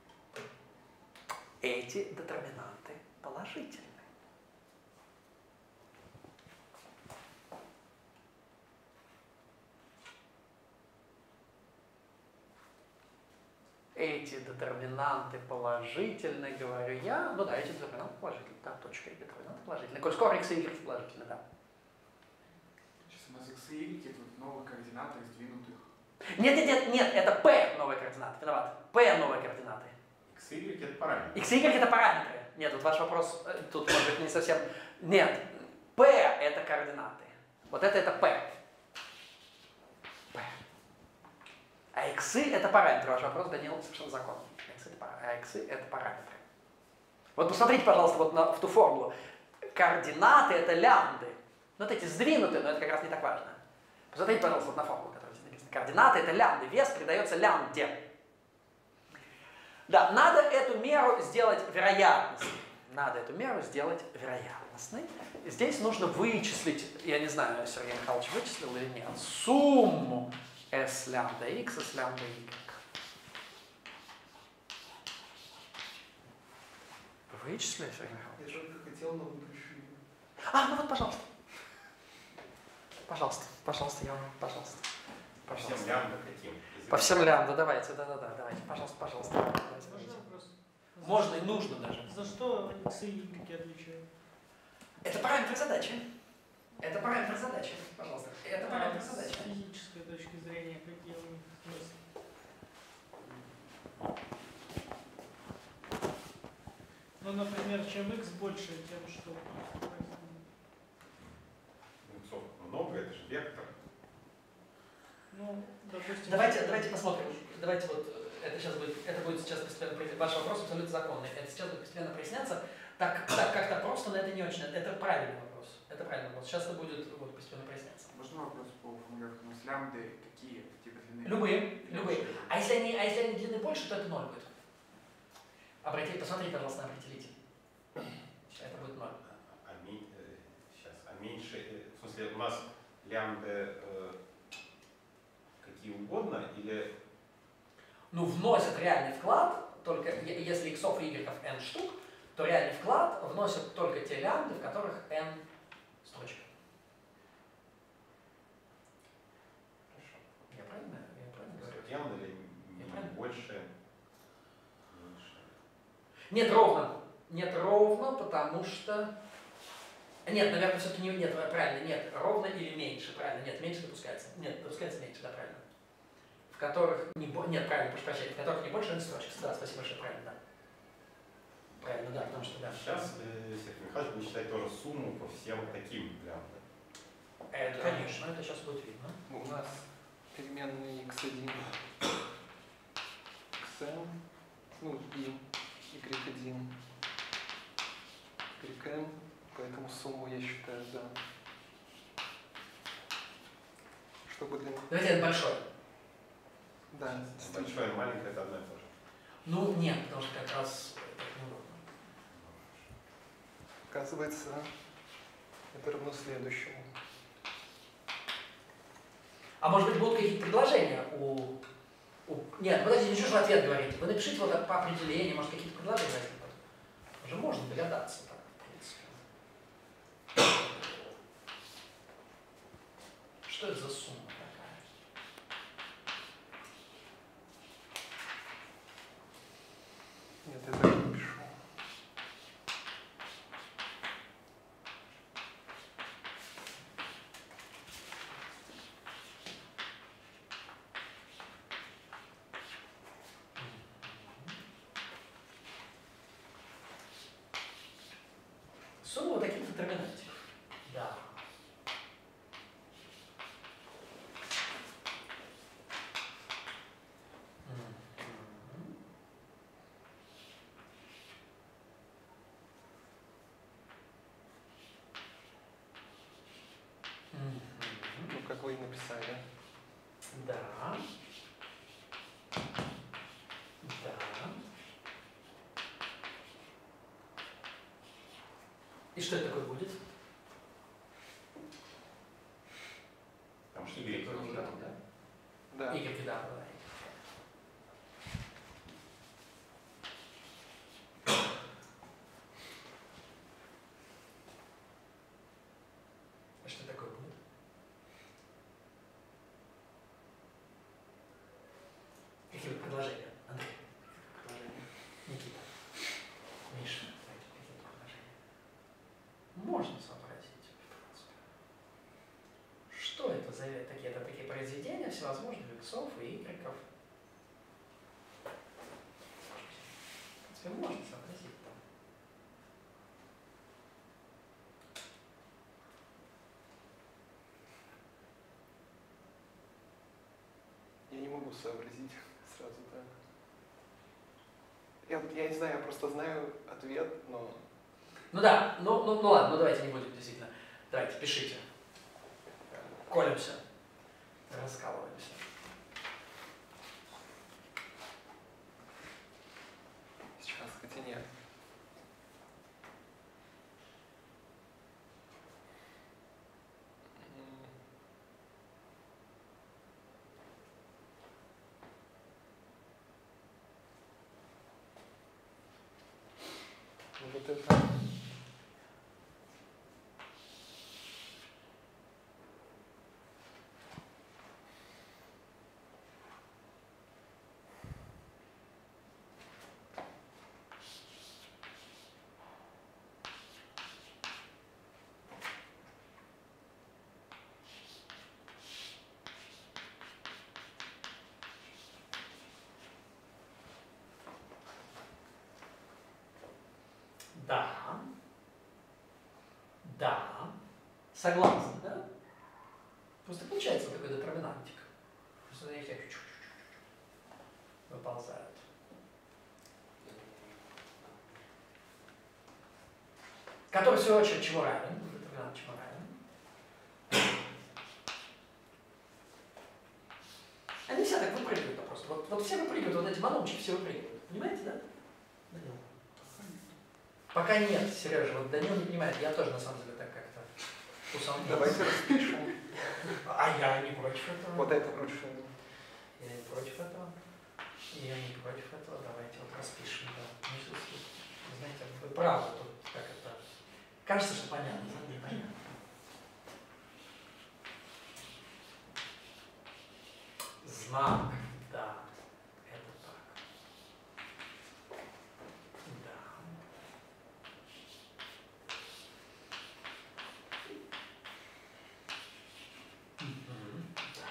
Эти детерминанты положительны. Эти детерминанты положительны, говорю я. Ну да, эти детерминанты положительны. Да, точка и детерминанты положительны. Коль скоро x и y положительны, да.
Сейчас у нас x и y, это вот новые координаты сдвинутых.
Нет, нет, нет, нет, это p новые координаты. Виноват. P новые координаты.
X и Y это параметры.
X и Y это параметры. Нет, вот ваш вопрос тут может быть не совсем... Нет, P это координаты. Вот это это P. P. А X это параметры. Ваш вопрос, Данил, совершенно законный. X это, а X это параметры. Вот посмотрите, пожалуйста, вот на, в ту формулу. Координаты это лямбды. Ну, вот эти сдвинутые, но это как раз не так важно. Посмотрите, пожалуйста, вот на формулу, которая здесь написана. Координаты это лямбды. Вес придается лямбде. Да, надо эту меру сделать вероятностной. Надо эту меру сделать вероятностной. Здесь нужно вычислить, я не знаю, Сергей Михайлович вычислил или нет, сумму s лямбда x, s лямбда y. Вычислили, Сергей Михайлович?
Я только хотел на будущее.
А, ну вот, пожалуйста. Пожалуйста, пожалуйста, я вам, пожалуйста.
По всем
Пожалуйста.
лямбда каким?
По всем лямбда, давайте, да-да-да, давайте, пожалуйста, пожалуйста. Давайте,
Можно
давайте.
вопрос? За
Можно и
что-
нужно даже.
За что x и y отличают?
Это параметры задачи. Это параметр задачи, пожалуйста. Это параметр
С
задачи.
физической точки зрения, какие у них смыслы? Ну, например, чем x больше, тем что?
Иксов много, это же вектор.
Ну, допустим...
Давайте, давайте посмотрим. Давайте вот, э, это сейчас будет, это будет сейчас постепенно проясняться. Ваш вопрос абсолютно законный. Это сейчас будет постепенно проясняться. Так, так как-то просто, но это не очень. Это правильный вопрос. Это правильный вопрос. Сейчас это будет вот, постепенно проясняться.
Можно вопрос по формулировке? У нас лямбды какие типа длины?
Любые, любые. А если они, а если они длины больше, то это ноль будет. Обратите, посмотрите, пожалуйста, на определитель. Это будет ноль.
А, а, ми- э, сейчас, а меньше, э, в смысле, у нас лямбды э, какие угодно или...
Ну, вносят реальный вклад, только е- если иксов и игреков n штук, то реальный вклад вносят только те лямбды, в которых n строчек.
Хорошо.
Я правильно? Я правильно говорю?
Явно или
Я
не
правильно?
больше, меньше?
Нет, ровно. Нет, ровно, потому что... Нет, наверное, все-таки не... Нет, правильно, нет. Ровно или меньше, правильно. Нет, меньше допускается. Нет, допускается меньше, да, правильно. В которых не... бо- Нет, правильно, прошу прощения. В которых не больше n строчек. Да, спасибо большое, правильно, да. Правильно, да, потому что, да.
Сейчас э, Сергей Михайлович будет считать тоже сумму по всем таким лямбдам.
Это, конечно, это сейчас будет видно.
У нас переменные икс один, xn, ну и y один, yn, поэтому сумму я считаю, да. Чтобы для...
Давайте это большой.
Да, действительно.
Большое и маленькое это одно и то же.
Ну, нет, потому что как раз... так неудобно.
Оказывается, это равно следующему.
А может быть, будут какие-то предложения у... у... Нет, подождите, ничего же в ответ говорите. Вы напишите вот это по определению, может, какие-то предложения возникнут. Уже можно догадаться так, в принципе. Что это за сумма такая?
Нет, я так не пишу.
Сумма вот таких детерминантов. Да. Мгм. Мгм.
Ну, как вы и написали.
Да. Да. И что это такое будет?
Потому что Y тоже, да?
Да.
Y, да, да. А что такое будет? Какие вот предложения, Андрей?
Предложение.
Никита. Миша, какие предложения? Можно сообразить, в принципе. Что это за такие, это такие произведения всевозможных иксов и игреков? В принципе, можно сообразить там.
Я не могу сообразить сразу так. Я, вот- я не знаю, я просто знаю ответ, но...
Ну да, ну, ну, ну ладно, ну давайте не будем действительно. Давайте, пишите. Колемся. Раскалываемся.
Сейчас, хотя нет. М. Ну, вот это...
Да. Да. Согласны, да? Просто получается вот такой детерминантик. Просто знаете, как выползают. Который, в свою очередь, чему равен? Детерминант чему равен? Они все так выпрыгивают просто. Вот, вот все выпрыгивают, вот эти манумчики все выпрыгивают. Понимаете, да? Данил? Пока нет, Сережа, вот Данил не понимает, я тоже на самом деле так как-то усомнился.
Давайте распишем.
А я не против этого.
Вот это вручную.
Я не против этого. Я не против этого. Давайте вот распишем. Да. Ну, знаете, вы правы тут, как это. Кажется, что понятно, но не понятно. Знак, да. Это так. Да. Мгм. Да.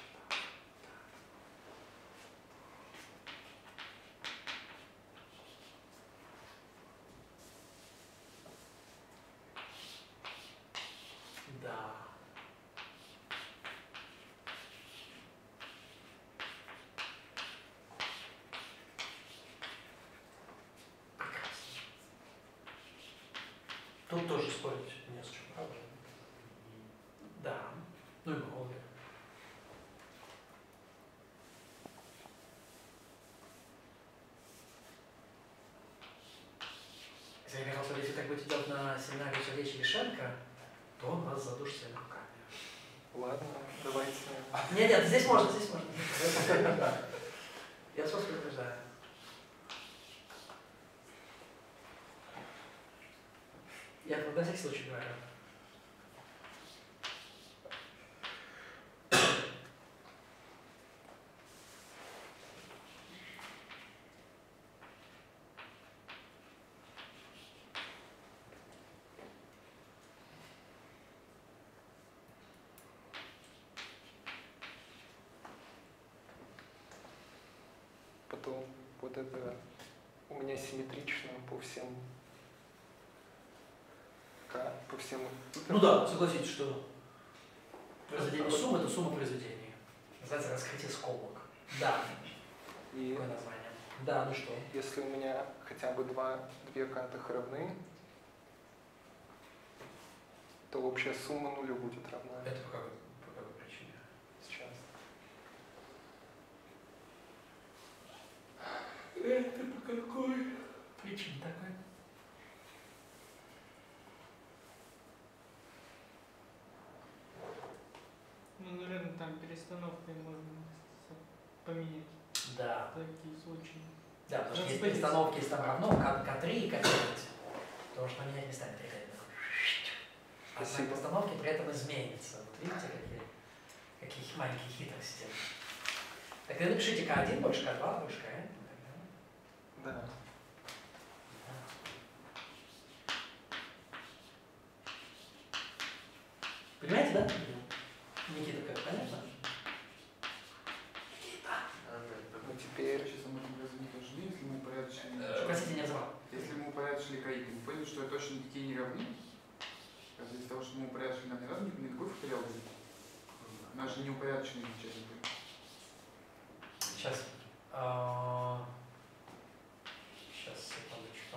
Да. Прекрасно. Тут тоже спорить не с чем, правда? Да. Ну и много. Если я говорил, если так будете делать на семинаре Сергея Лишенко, то он вас задушит своими руками.
Ладно, давайте.
Нет, нет, здесь можно, здесь можно. Я вас предупреждаю. Я на всякий случай говорю.
Потом вот это у меня симметрично по всем К, по всем.
Ну да, согласитесь, что произведение суммы – это сумма произведений. Называется раскрытие скобок. Да.
И
Какое название? Да, ну что?
если у меня хотя бы два, две катых равны, то общая сумма нулю будет равна.
Это по какой, по какой причине?
Сейчас.
Это по какой причине такой?
Ну, наверное, там перестановкой можно поменять
Да.
такие случаи.
Да, потому что есть
Распределить.
перестановки, если там равно К три и К девять, то можно поменять местами три. А знак
Спасибо.
постановки при этом изменится. Вот видите, какие, какие маленькие хитрости. Так вы напишите К один больше К два больше К N.
Да.
Понимаете, да? Никита, как понятно? Никита.
Ну теперь.
Сейчас мы не должны, если мы упорядочили.
Э, Простите, не взорвал.
Если мы упорядочили КАИ, мы поняли, что точно такие не равны. Из-за того, что мы упорядочили, нам не надо никакой факториал будет. У нас же не упорядоченные замечательные были.
Сейчас. а, Сейчас, секундочку.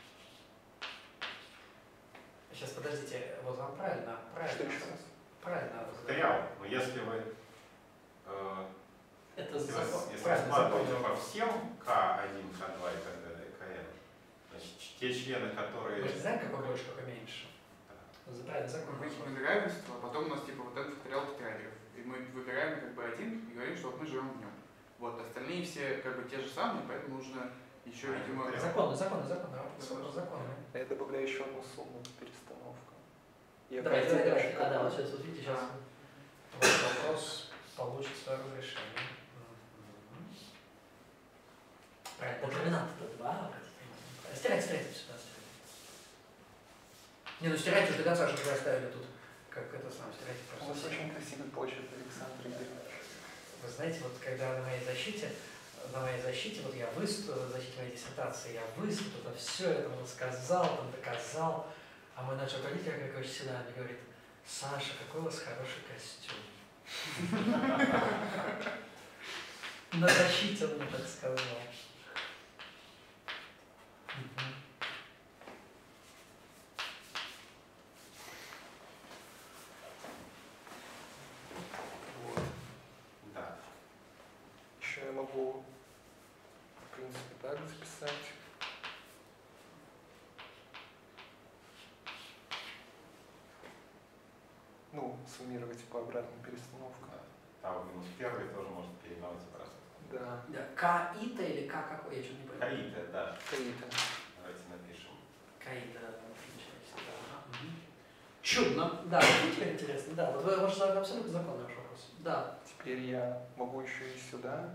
Сейчас, подождите, вот вам правильно,
Что
правильно.
еще раз?
Правильно.
Факториал. Но если вы, э,
Это
если вы,
закон.
если вы
Правильно,
складываете
закон.
по всем К один, К два и так далее, Кн, значит, те члены, которые...
Вы же знаете, какой больше, какой меньше? За правильный закон.
Мы выбрали равенство, а потом у нас типа вот этот факториал тетрайдеров. И мы выбираем как бы один и говорим, что вот мы живем в нем. Вот, остальные все как бы те же самые, поэтому нужно еще,
А,
видимо...
факториал.
Законы, законы, законы. Законы, законы.
Я добавляю еще одну сумму перестановка. Я
Давай,
К
давай,
один
давай.
дальше
А, да, вот
какой?
сейчас, вот видите, сейчас ваш вопрос получит свое разрешение. Мгм. Правильно, детерминант-то два, обратите внимание. Стирайте, стирайте сюда, стирайте. Не, ну стирайте уже до конца, чтобы вы оставили тут, как это сам, стирайте
У
просто.
вас очень красивый почерк, Александр Игоревич.
Вы знаете, вот когда на моей защите, на моей защите, вот я выступил, в защите моей диссертации, я выступил, это все, это вот сказал, там доказал, а мой начал говорить, Игорь Григорьевич всегда мне говорит: Саша, какой у вас хороший костюм. На защите он мне так сказал.
Вот.
Да.
Еще я могу, в принципе, так записать. Ну, суммировать по обратным перестановкам.
Тау минус первый тоже может переименоваться обратно.
Да.
Да, К-ита или К какой? Я что-то не понял.
Каита, да.
Каита.
Давайте напишем.
Каита, отлично. Да. Угу. Чудно. Да, вот теперь интересно. Да, вот вы ваш абсолютно законный ваш вопрос. Да.
Теперь я могу еще и сюда.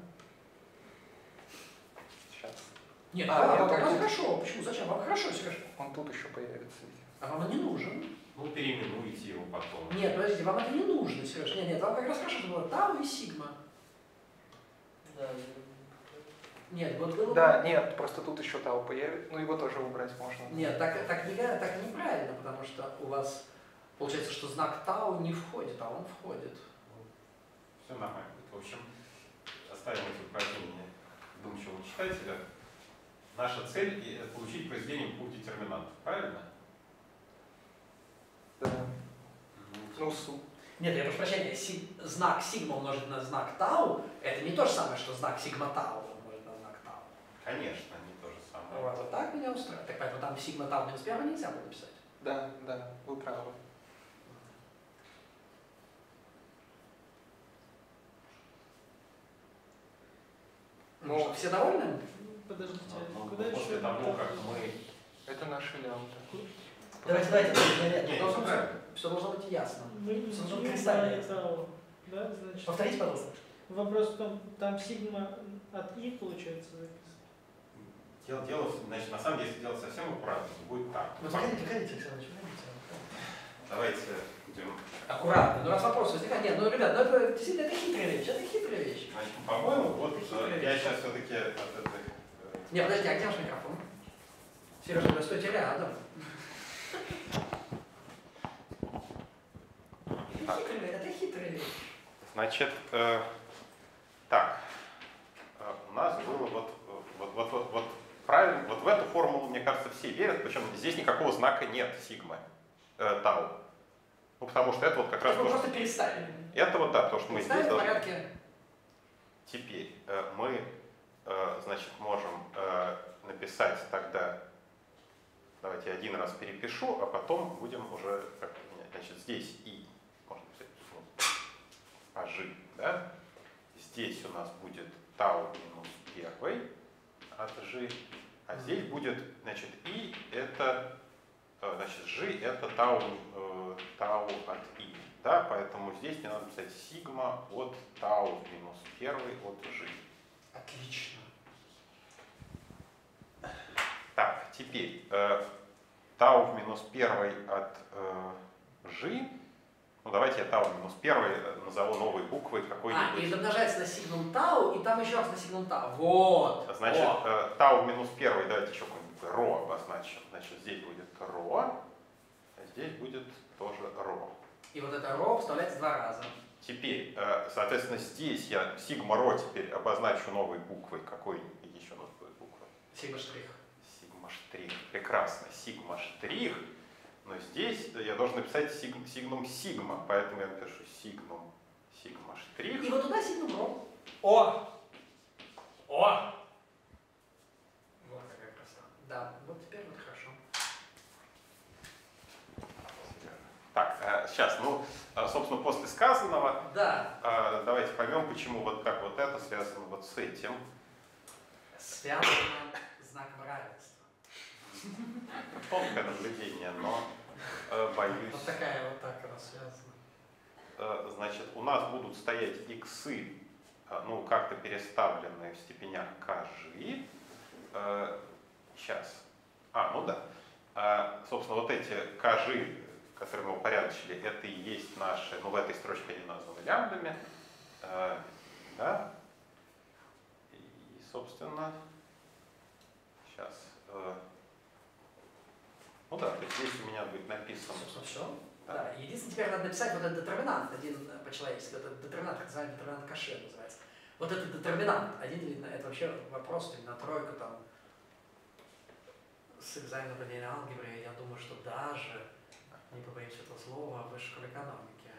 Сейчас.
Нет,
А,
а,
нет,
вам как
он
раз
тут-
хорошо. Почему? Зачем? Вам хорошо, все хорошо.
Он тут еще появится. ведь.
А вам он не нужен.
Ну, переименуйте его потом.
Нет, подождите, вам это не нужно, Сереж. Нет, нет, вам как раз хорошо, что было Тау и Сигма.
Да,
Нет, вот было...
Да, нет, просто тут еще Тау появится. Ну, его тоже убрать можно.
Нет, так, так, не, так неправильно, потому что у вас получается, что знак Тау не входит, а он входит.
Все нормально. В общем, оставим эти упражнения вдумчивого читателя. Наша цель – получить произведение двух детерминантов, правильно?
Да. Ну, су.
Нет, я прошу прощения, си- знак сигма умножить на знак тау, это не то же самое, что знак сигма тау умножить на знак тау.
Конечно, не то же самое.
Вот, вот так меня устраивает. Так поэтому там сигма тау минус первого нельзя было написать.
Да, да, вы правы.
Ну,
Ну,
что, все довольны?
Подождите,
Ну,
куда
после
еще?
того, как мы…
Это наши лямбда.
Давайте, давайте, давайте,
Не,
давайте.
не
Должно
сюда.
быть- Все должно быть ясно.
Мы не
Должно быть
изучили
кристально
на
ясно.
Тау. Да, значит.
Повторите, пожалуйста.
Вопрос в том, там сигма от и получается записано.
Дело, дело, значит, на самом деле, если делать совсем аккуратно, то будет так.
Ну, заходите, заходите, Александр Ильич, заходите.
Давайте будем…
Аккуратно. Ну, раз вопрос возникает. Нет, ну, ребят, ну, это действительно это хитрая вещь. Это хитрая вещь.
Значит, по-моему, вот
Это хитрая
э, я
вещь.
сейчас все-таки от этой… э,
Не, подожди, а где ваш микрофон? Сережа, вы стойте рядом. Это хитрая, это хитрая вещь.
Значит, э, так, э, у нас было вот, вот, вот, вот, вот правильно, вот в эту формулу, мне кажется, все верят, причем здесь никакого знака нет сигмы, э, тау. Ну, потому что это вот как раз…
Это мы
то,
просто переставили.
что- Это вот да, то, что мы
Переставили
здесь
в
должны…
порядке.
Теперь э, мы, э, значит, можем э, написать тогда, давайте я один раз перепишу, а потом будем уже, как, значит, здесь и, можно написать, ну, ажи, да? Здесь у нас будет тау минус первый от жи, а здесь будет, значит, и это, э, значит, жи это тау, э, тау от и. Да, поэтому здесь мне надо писать сигма от тау минус первый от жи.
Отлично.
Так, теперь э, тау в минус первый от э, жи. Ну давайте я тау в минус первый назову новой буквой
А, и
какой-нибудь.
это умножается на сигнум тау, и там еще раз на сигнум тау. Вот.
Значит,
О.
э, тау в минус первый, давайте еще какой-нибудь ро обозначим. Значит, здесь будет ро, а здесь будет тоже ро.
И вот это ро вставляется два раза.
Теперь, э, соответственно, здесь я сигма ро теперь обозначу новой буквой. Какой еще у нас будет буква?
Сигма штрих.
Сигма штрих. Прекрасно. Сигма штрих. Но здесь я должен написать сиг, сигнум сигма. Поэтому я напишу сигнум сигма штрих.
И вот туда сигнум ро. О! О! Вот какая красота. Да, вот теперь вот хорошо.
Так, э, сейчас, ну, э, собственно, после сказанного,
Да.
э, давайте поймем, почему вот как вот это связано вот с этим.
Связано с знаком равенства.
Тонкое наблюдение, но э, боюсь.
Вот такая вот так она связана.
Э, значит, у нас будут стоять иксы, э, ну, как-то переставленные в степенях кж. Э, сейчас. А, ну да. Э, собственно, вот эти кж, которые мы упорядочили, это и есть наши, ну, в этой строчке они названы лямбдами. Э, да? И собственно, сейчас. Э, ну да, то есть здесь у меня будет написано.
Собственно, все.
Да.
Да. Единственное, теперь надо написать вот этот детерминант, один э, по-человечески, вот этот детерминант, так называемый детерминант Каше называется. Вот этот детерминант, один видно, это вообще вопрос на тройку там с экзамена по линейной алгебре, я думаю, что даже, не побоюсь этого слова, в высшей школе экономики.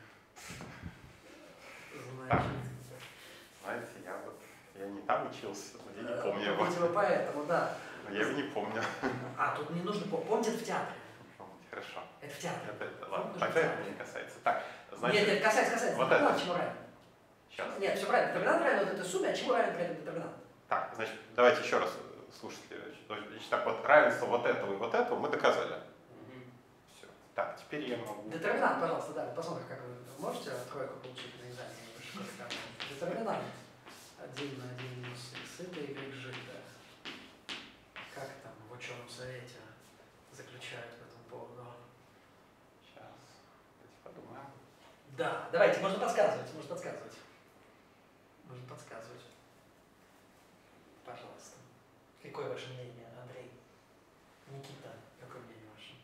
Значит,
Знаете, я вот я не там учился, но я не
э,
помню его.
видимо, поэтому, да.
Но я его не помню.
А, тут не нужно помнить, помнить в театре.
Хорошо.
Это в театре.
Это, это, ладно,
Помнишь,
тогда
в
это
театре.
не касается. Так, значит,
Нет, нет, касается, касается.
вот
Детерминант
это.
чему равен?
Сейчас.
Нет, все правильно. Детерминант равен вот этой сумме, а чему равен при этом детерминант?
Так, значит, давайте еще раз слушайте. Значит, так, вот равенство вот этого и вот этого мы доказали. Все. Так, теперь я могу.
Детерминант, пожалуйста, да, посмотрим, как вы можете тройку получить на экзамене. Детерминант один на один минус х, это y жито. Как там в ученом совете заключают по этому поводу?
Сейчас. Давайте подумаем.
Да, давайте, можно подсказывать, можно подсказывать. Можно подсказывать. Пожалуйста. Какое ваше мнение, Андрей? Никита, какое мнение ваше?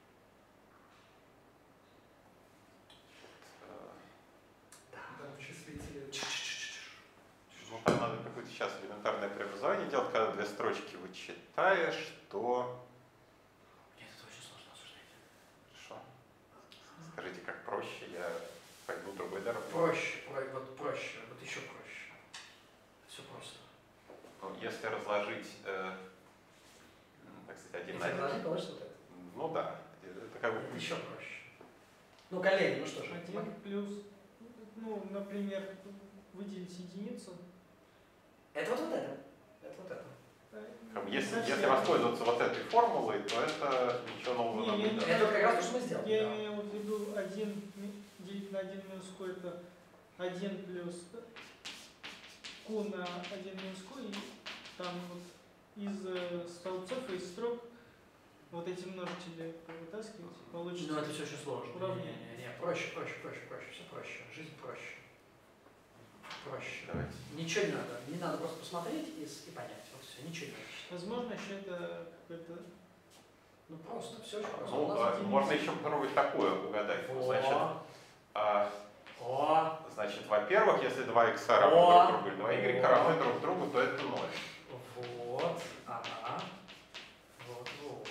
Да.
Там вычислители.
Ну, там надо какое-то сейчас элементарное преобразование делать, когда две строчки вычитаешь, то...
Нет, это очень сложно обсуждать.
Хорошо. Скажите, как проще, я пойду другой дорогой.
Проще, про, вот проще, вот еще проще. Все просто.
Ну, если разложить, э, так сказать, один
Если
на один.
разложить, получится вот это.
Ну да, это как бы...
Это еще проще. Ну, коллеги, ну что же.
Один плюс, ну, например, выделить единицу.
Это вот, вот это. Это вот это.
э,
Как бы если,
зачем?
если воспользоваться вот этой формулой, то это ничего нового нам
Не,
не
я не-
даст.
Это вот как раз то, что мы сделали.
Я
да.
имею в виду один ми- делить на один минус q это один плюс q на один минус q, и там вот из э, столбцов и из строк вот эти множители вытаскивать, получится.
Ну, это все очень сложно.
Уравнение.
Не, не, не, проще, проще, проще, проще, все проще. Жизнь проще. Проще.
Давайте.
Ничего не надо. Не надо просто посмотреть и, с- и понять. Вот все, ничего не надо.
Возможно, еще это какой-то...
Ну, просто, все очень просто.
Ну,
У нас
а,
единица.
можно еще попробовать такое угадать.
О,
Значит, а,
о,
значит, во-первых, если два х равны
О.
друг другу, или два y
О.
равны друг другу, то это ноль.
вот, ага. Вот, вот.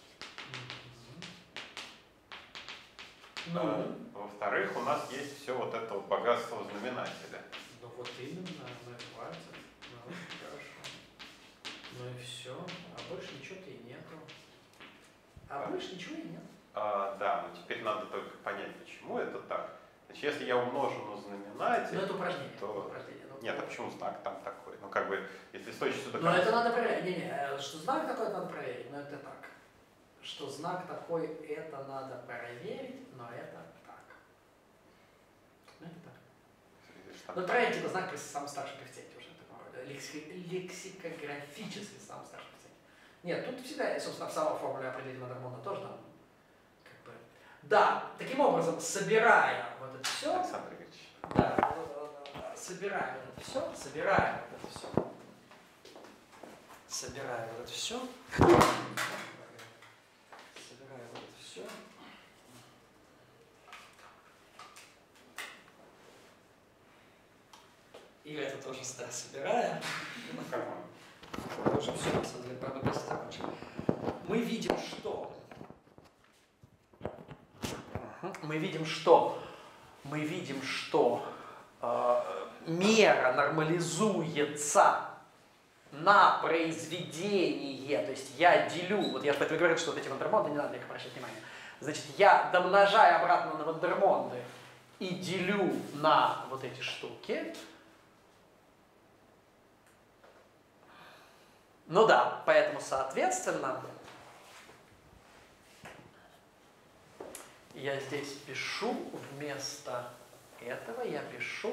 Мгм.
А,
Ну,
во-вторых, у нас есть все вот это вот богатство в знаменателе.
ну вот именно, ну и хватит. Ну, очень хорошо. Ну и все. А больше ничего-то и нету. А
Да.
больше ничего и нет.
А, да, но теперь надо только понять, почему это так. Значит, если я умножу на
Ну
знаменатель,
это упражнение.
то...
упражнение. Ну,
Нет, а почему знак там такой? Ну, как бы, если с точностью до
Но
конца...
это надо проверять. Не, не, э, что знак такой надо проверить, но это так. Что знак такой, это надо проверить, но это так. Ну это так.
Видишь, там-
Ну проверить типа знак при самом старшем коэффициенте уже такого рода. Лексики- лексикографически самом старшем коэффициенте. Нет, тут всегда, собственно, в самой формуле определителя Модермона тоже там как бы... Да, таким образом, собирая вот это все,
Александр Игоревич.
да, да, да, да, собираем вот это все, собираем вот это все. Собираем вот это все. Собираем вот это все. И это тоже да, собираем.
Ну, карман.
Уже все, на самом деле, правда, быстро закончим. Мы видим, что... Мгм. Мы видим, что... Мы видим, что э, мера нормализуется на произведение, то есть я делю, вот я поэтому говорю, что вот эти вандермонды, не надо их обращать внимание, значит, я домножаю обратно на вандермонды и делю на вот эти штуки. Ну да, поэтому, соответственно, я здесь пишу вместо этого, я пишу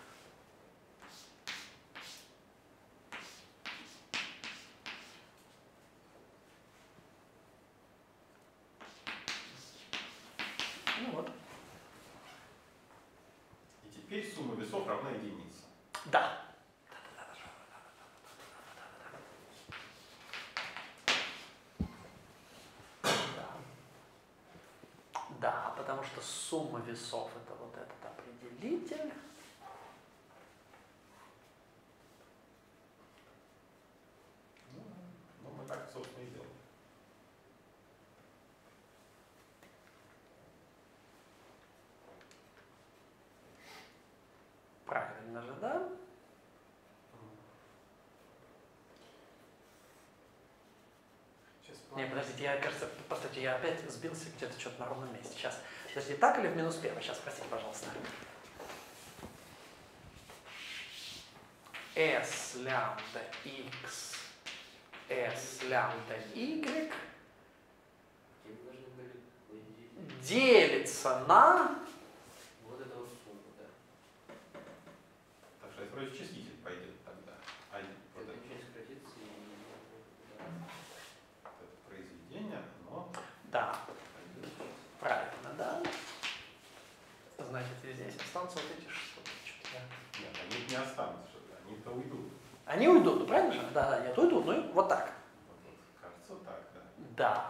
ну вот.
И теперь сумма весов равна единице.
Да. Да, потому что сумма весов это вот этот определитель.
Ну, ну, мы так, собственно, и делаем.
Правильно же, да?
Сейчас
Не,
план-
подождите, я, кажется, подождите, я опять сбился где-то что-то на ровном месте. Сейчас, подождите, так или в минус первый? Сейчас, простите, пожалуйста. S лямбда x, S лямбда y
И вы должны были выделить
делится на...
вот эту вот сумму, да.
Так что это вроде числитель пойдет тогда. А не вот
Это
это,
ничего не сократится и... да.
вот это произведение, но
Да,
пойдет.
правильно, да? Значит, и здесь останутся вот эти штуки. Что-то я-
Нет, они не останутся, что-то, они-то уйдут.
Они уйдут, ну, правильно же? Да, да, нет, уйдут, ну и вот так.
Вот, вот, кажется, так, да.
Да.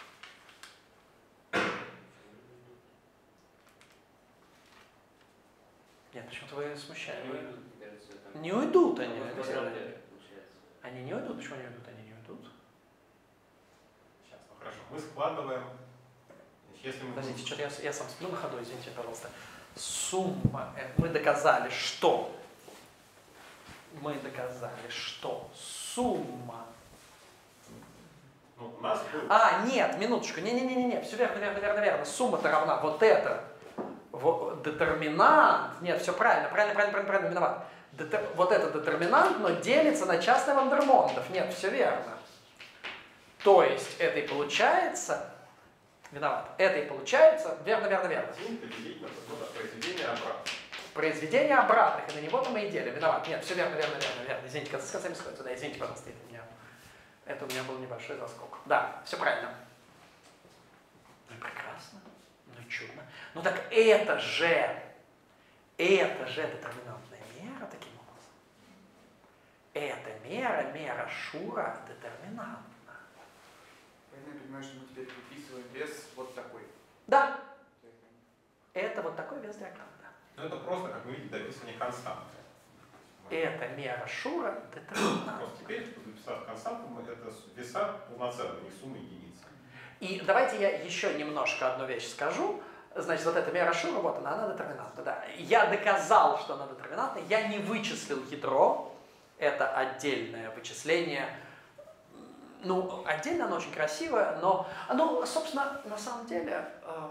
Нет, почему-то вы
Они
смущаете.
уйдут, мне кажется, там...
Не уйдут они,
Ну,
Алексей
квадрат,
Валерьевич.
получается.
Они не уйдут. Почему они уйдут? Они не уйдут.
Сейчас, ну хорошо. Мы складываем. Значит, если мы
Подождите,
будем-
что-то я, я сам сплю на ходу, извините, пожалуйста. Сумма, э, мы доказали, что? Мы доказали, что сумма.
Ну, у нас был
А, нет, минуточку, не-не-не-не, все верно, верно, верно, верно. Сумма-то равна вот это. Вот, детерминант, нет, все правильно, правильно, правильно, правильно, правильно, виноват. Детер, вот это детерминант, но делится на частный Вандермондов. Нет, все верно. То есть это и получается, виноват, это и получается, верно, верно, верно.
один поделить на ну, да, произведение обратно.
Произведение обратных, и на него-то мы и делим. Виноват. Нет, все верно, верно, верно, верно. Извините, концы с концами сходятся. Да, извините, пожалуйста, это у меня, это у меня был небольшой заскок. Да, все правильно. Ну и прекрасно. Ну и чудно. Ну так это же, это же детерминантная мера таким образом. Эта мера, мера Шура детерминантна.
Поэтому я понимаю, что мы теперь выписываем вес вот такой.
Да, это вот такой вес диаграммы.
Ну, это просто, как мы видим, дописывание константы.
Это мера Шура детерминантна.
Просто теперь, записав константу, мы это веса полноценные, не сумма единиц.
И давайте я еще немножко одну вещь скажу. Значит, вот эта мера Шура, вот она, она детерминантна. Да. Я доказал, что она детерминантна. Я не вычислил ядро. Это отдельное вычисление. Ну, отдельно оно очень красивое, но оно, собственно, на самом деле... Э,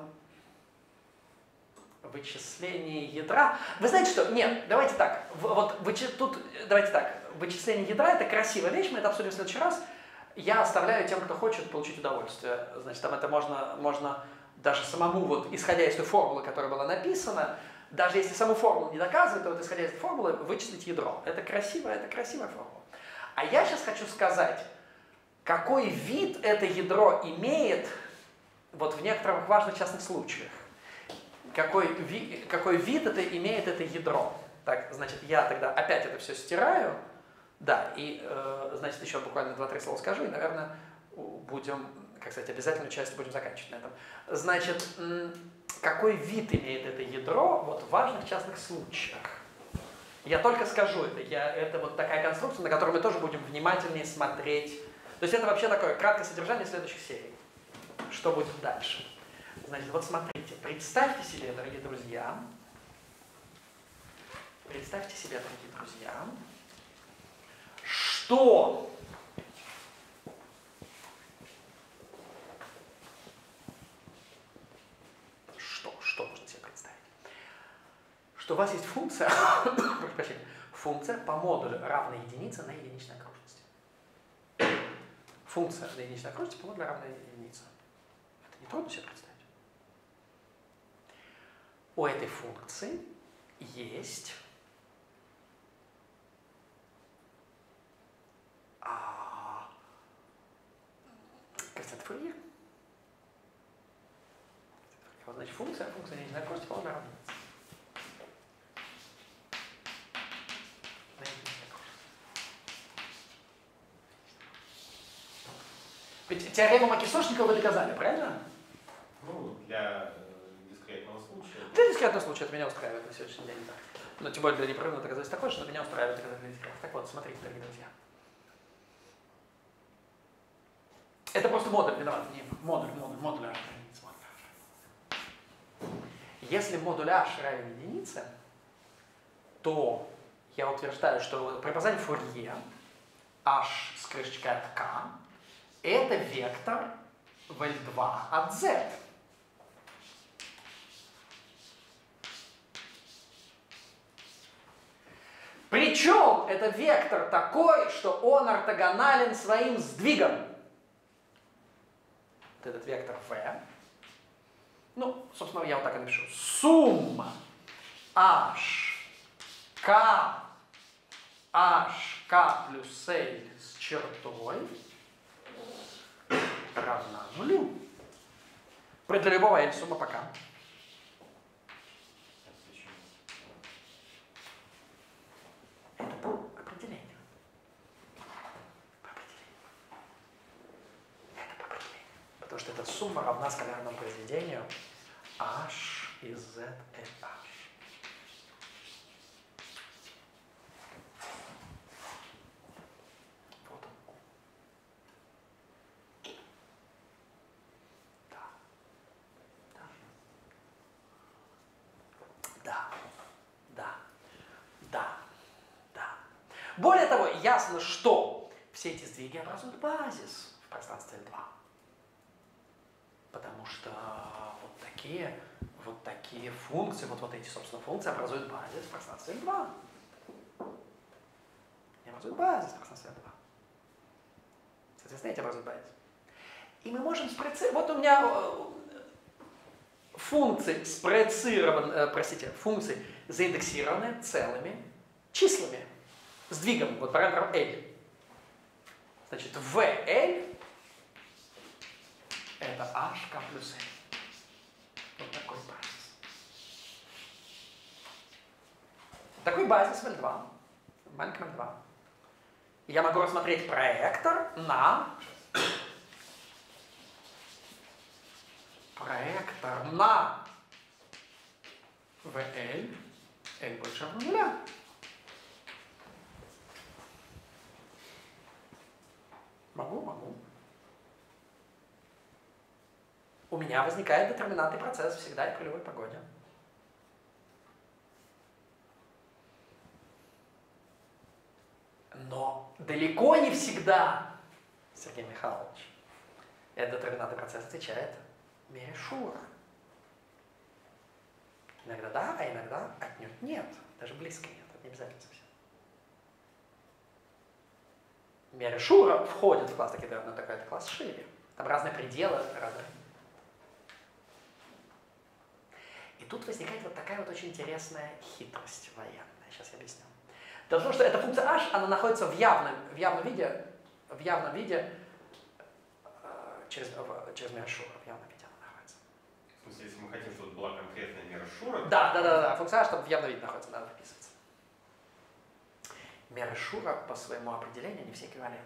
вычисление ядра. Вы знаете что? Нет, давайте так. В, вот вычи, тут, давайте так. Вычисление ядра это красивая вещь, мы это обсудим в следующий раз. Я оставляю тем, кто хочет получить удовольствие. Значит, там это можно, можно даже самому, вот, исходя из той формулы, которая была написана, даже если саму формулу не доказывать, то вот исходя из этой формулы вычислить ядро. Это красивая, это красивая формула. А я сейчас хочу сказать, какой вид это ядро имеет вот в некоторых важных частных случаях. Какой, ви, какой вид это имеет это ядро. Так, значит, я тогда опять это все стираю. Да, и, э, значит, еще буквально два-три слова скажу, и, наверное, будем, как сказать, обязательную часть будем заканчивать на этом. Значит, какой вид имеет это ядро вот в важных частных случаях. Я только скажу это. Я, это вот такая конструкция, на которую мы тоже будем внимательнее смотреть. То есть это вообще такое краткое содержание следующих серий. Что будет дальше? Значит, вот смотрите, представьте себе, дорогие друзья, представьте себе, дорогие друзья, что что, что можно себе представить? Что у вас есть функция, прошу прощения, функция по модулю равной единице на единичной окружности. Функция на единичной окружности по модулю равной единице. Это не трудно себе представить. У этой функции есть а, коэффициент Фурье. Вот, значит, функция, функция единичной окружности по модулю равной единице. На единичной окружности. Ведь теорему Макисошникова вы доказали, правильно?
Ну, для
каждом случае это меня устраивает на сегодняшний день. Да. Но тем более для непрерывного доказательства такое, что меня устраивает доказательный дифференс. Так вот, смотрите, дорогие друзья. Это просто модуль, виноват, не модуль, модуль, модуль h равен единице, модуль h. Если модуль h равен единице, то я утверждаю, что при опознании Фурье h с крышечкой от k это вектор в эль два от z. Причем это вектор такой, что он ортогонален своим сдвигом. Вот этот вектор v. Ну, собственно, я вот так и напишу. Сумма h, k, h, k плюс l с чертой равна нулю. Для любого l сумма по k. Это по определению. По определению. Это по определению. Потому что эта сумма равна скалярному произведению h из z et h. Вот он. Да. Да. Да. Да. Да. Да. Более того, ясно, что все эти сдвиги образуют базис в пространстве эль два. Потому что вот такие, вот такие функции, вот, вот эти, собственно, функции образуют базис в пространстве эль два. Они образуют базис в пространстве эль два. Соответственно, эти образуют базис. И мы можем спроецировать... Вот у меня функции спроецированы, простите, функции заиндексированы целыми числами. Сдвигом, вот параметром L. Значит, вэ эль это hk плюс l. Вот такой базис. Такой базис в эль два, в маленьком эль два. Я могу рассмотреть проектор на проектор на вэ эль, l больше равно нуля. Могу, могу. У меня возникает детерминантный процесс всегда и при любой погоде. Но далеко не всегда, Сергей Михайлович, этот детерминантный процесс отвечает мере Шура. Иногда да, а иногда отнюдь нет. Даже близко нет, это не обязательно совсем. Меры Шура входят в класс такие, но такой это класс шире. Там разные пределы, разные. И тут возникает вот такая вот очень интересная хитрость военная. Сейчас я объясню. Дело в том, что эта функция h, она находится в явном, в явном виде, в явном виде э, через, в, через меру Шура. В явном виде она находится.
В смысле, если мы хотим, чтобы была конкретная мера Шура...
Да, да, да, да. Функция h там в явном виде находится, надо выписываться. Меры Шура по своему определению не все эквивалентны.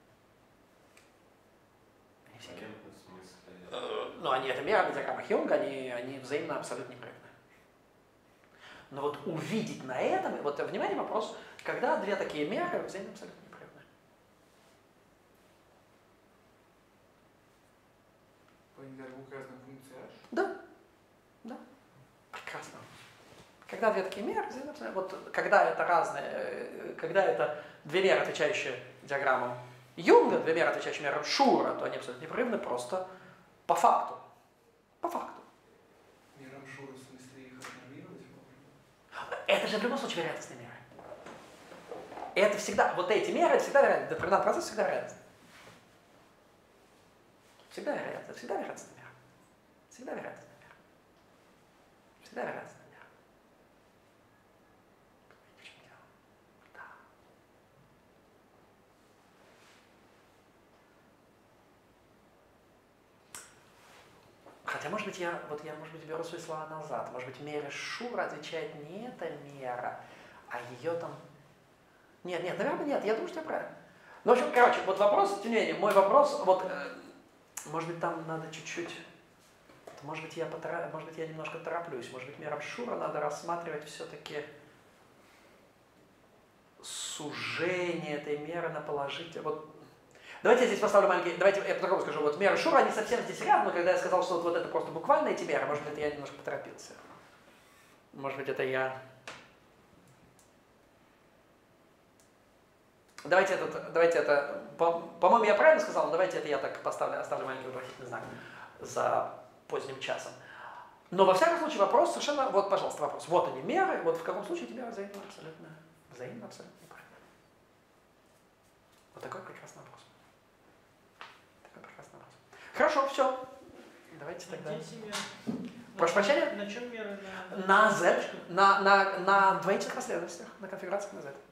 Они все эквивалентны.
В смысле...
Ну, они, это меры на диаграммах Юнга, они, они взаимно абсолютно непрерывны. Но вот увидеть на этом, вот, внимание, вопрос, когда две такие меры взаимно абсолютно непрерывны.
Для двух разных функций h?
Да, да, прекрасно. Когда две такие меры, взаимно абсолютно, вот когда это разные, когда это две меры, отвечающие диаграммам Юнга, две меры, отвечающие мерам Шура, то они абсолютно непрерывны просто по факту. По факту.
Мерам Шура, в смысле, их нормировать можно?
Это же в любом случае вероятностные меры. Это всегда, вот эти меры, это всегда вероятность. Детерминант процесса всегда вероятность. Всегда вероятность. Всегда вероятностная мера. Всегда вероятностная мера. Всегда вероятностная мера. В чем дело? Да. Хотя, может быть, я, вот я, может быть, беру свои слова назад. Может быть, мере Шура отвечает не эта мера, а ее там... Нет, нет, наверное, нет. Я думаю, что я правильно. Ну, в общем, короче, вот вопрос, тем не менее, мой вопрос, вот, э, может быть, там надо чуть-чуть... то, может быть, я потора... может быть, я немножко тороплюсь. Может быть, мером Шура надо рассматривать все-таки сужение этой меры на положительное. Вот. Давайте я здесь поставлю маленький, давайте я по-другому скажу. Вот меры Шура, они совсем здесь рядом, но когда я сказал, что вот, вот это просто буквально эти меры, может быть, я немножко поторопился. Может быть, это я... Давайте это, давайте это, по- по-моему, я правильно сказал, но давайте это я так поставлю, оставлю маленький вопросительный знак за поздним часом. Но во всяком случае вопрос совершенно, вот, пожалуйста, вопрос. Вот они меры, вот в каком случае эти меры взаимно абсолютно, взаимно абсолютно неправильно. Вот такой прекрасный вопрос. Такой прекрасный вопрос. Хорошо, все. Давайте тогда.
Где эти меры?
Прошу
На-
прощения?
На чем меры? На,
На Z, на, на, на двоичных последовательностях, на конфигурациях на Z.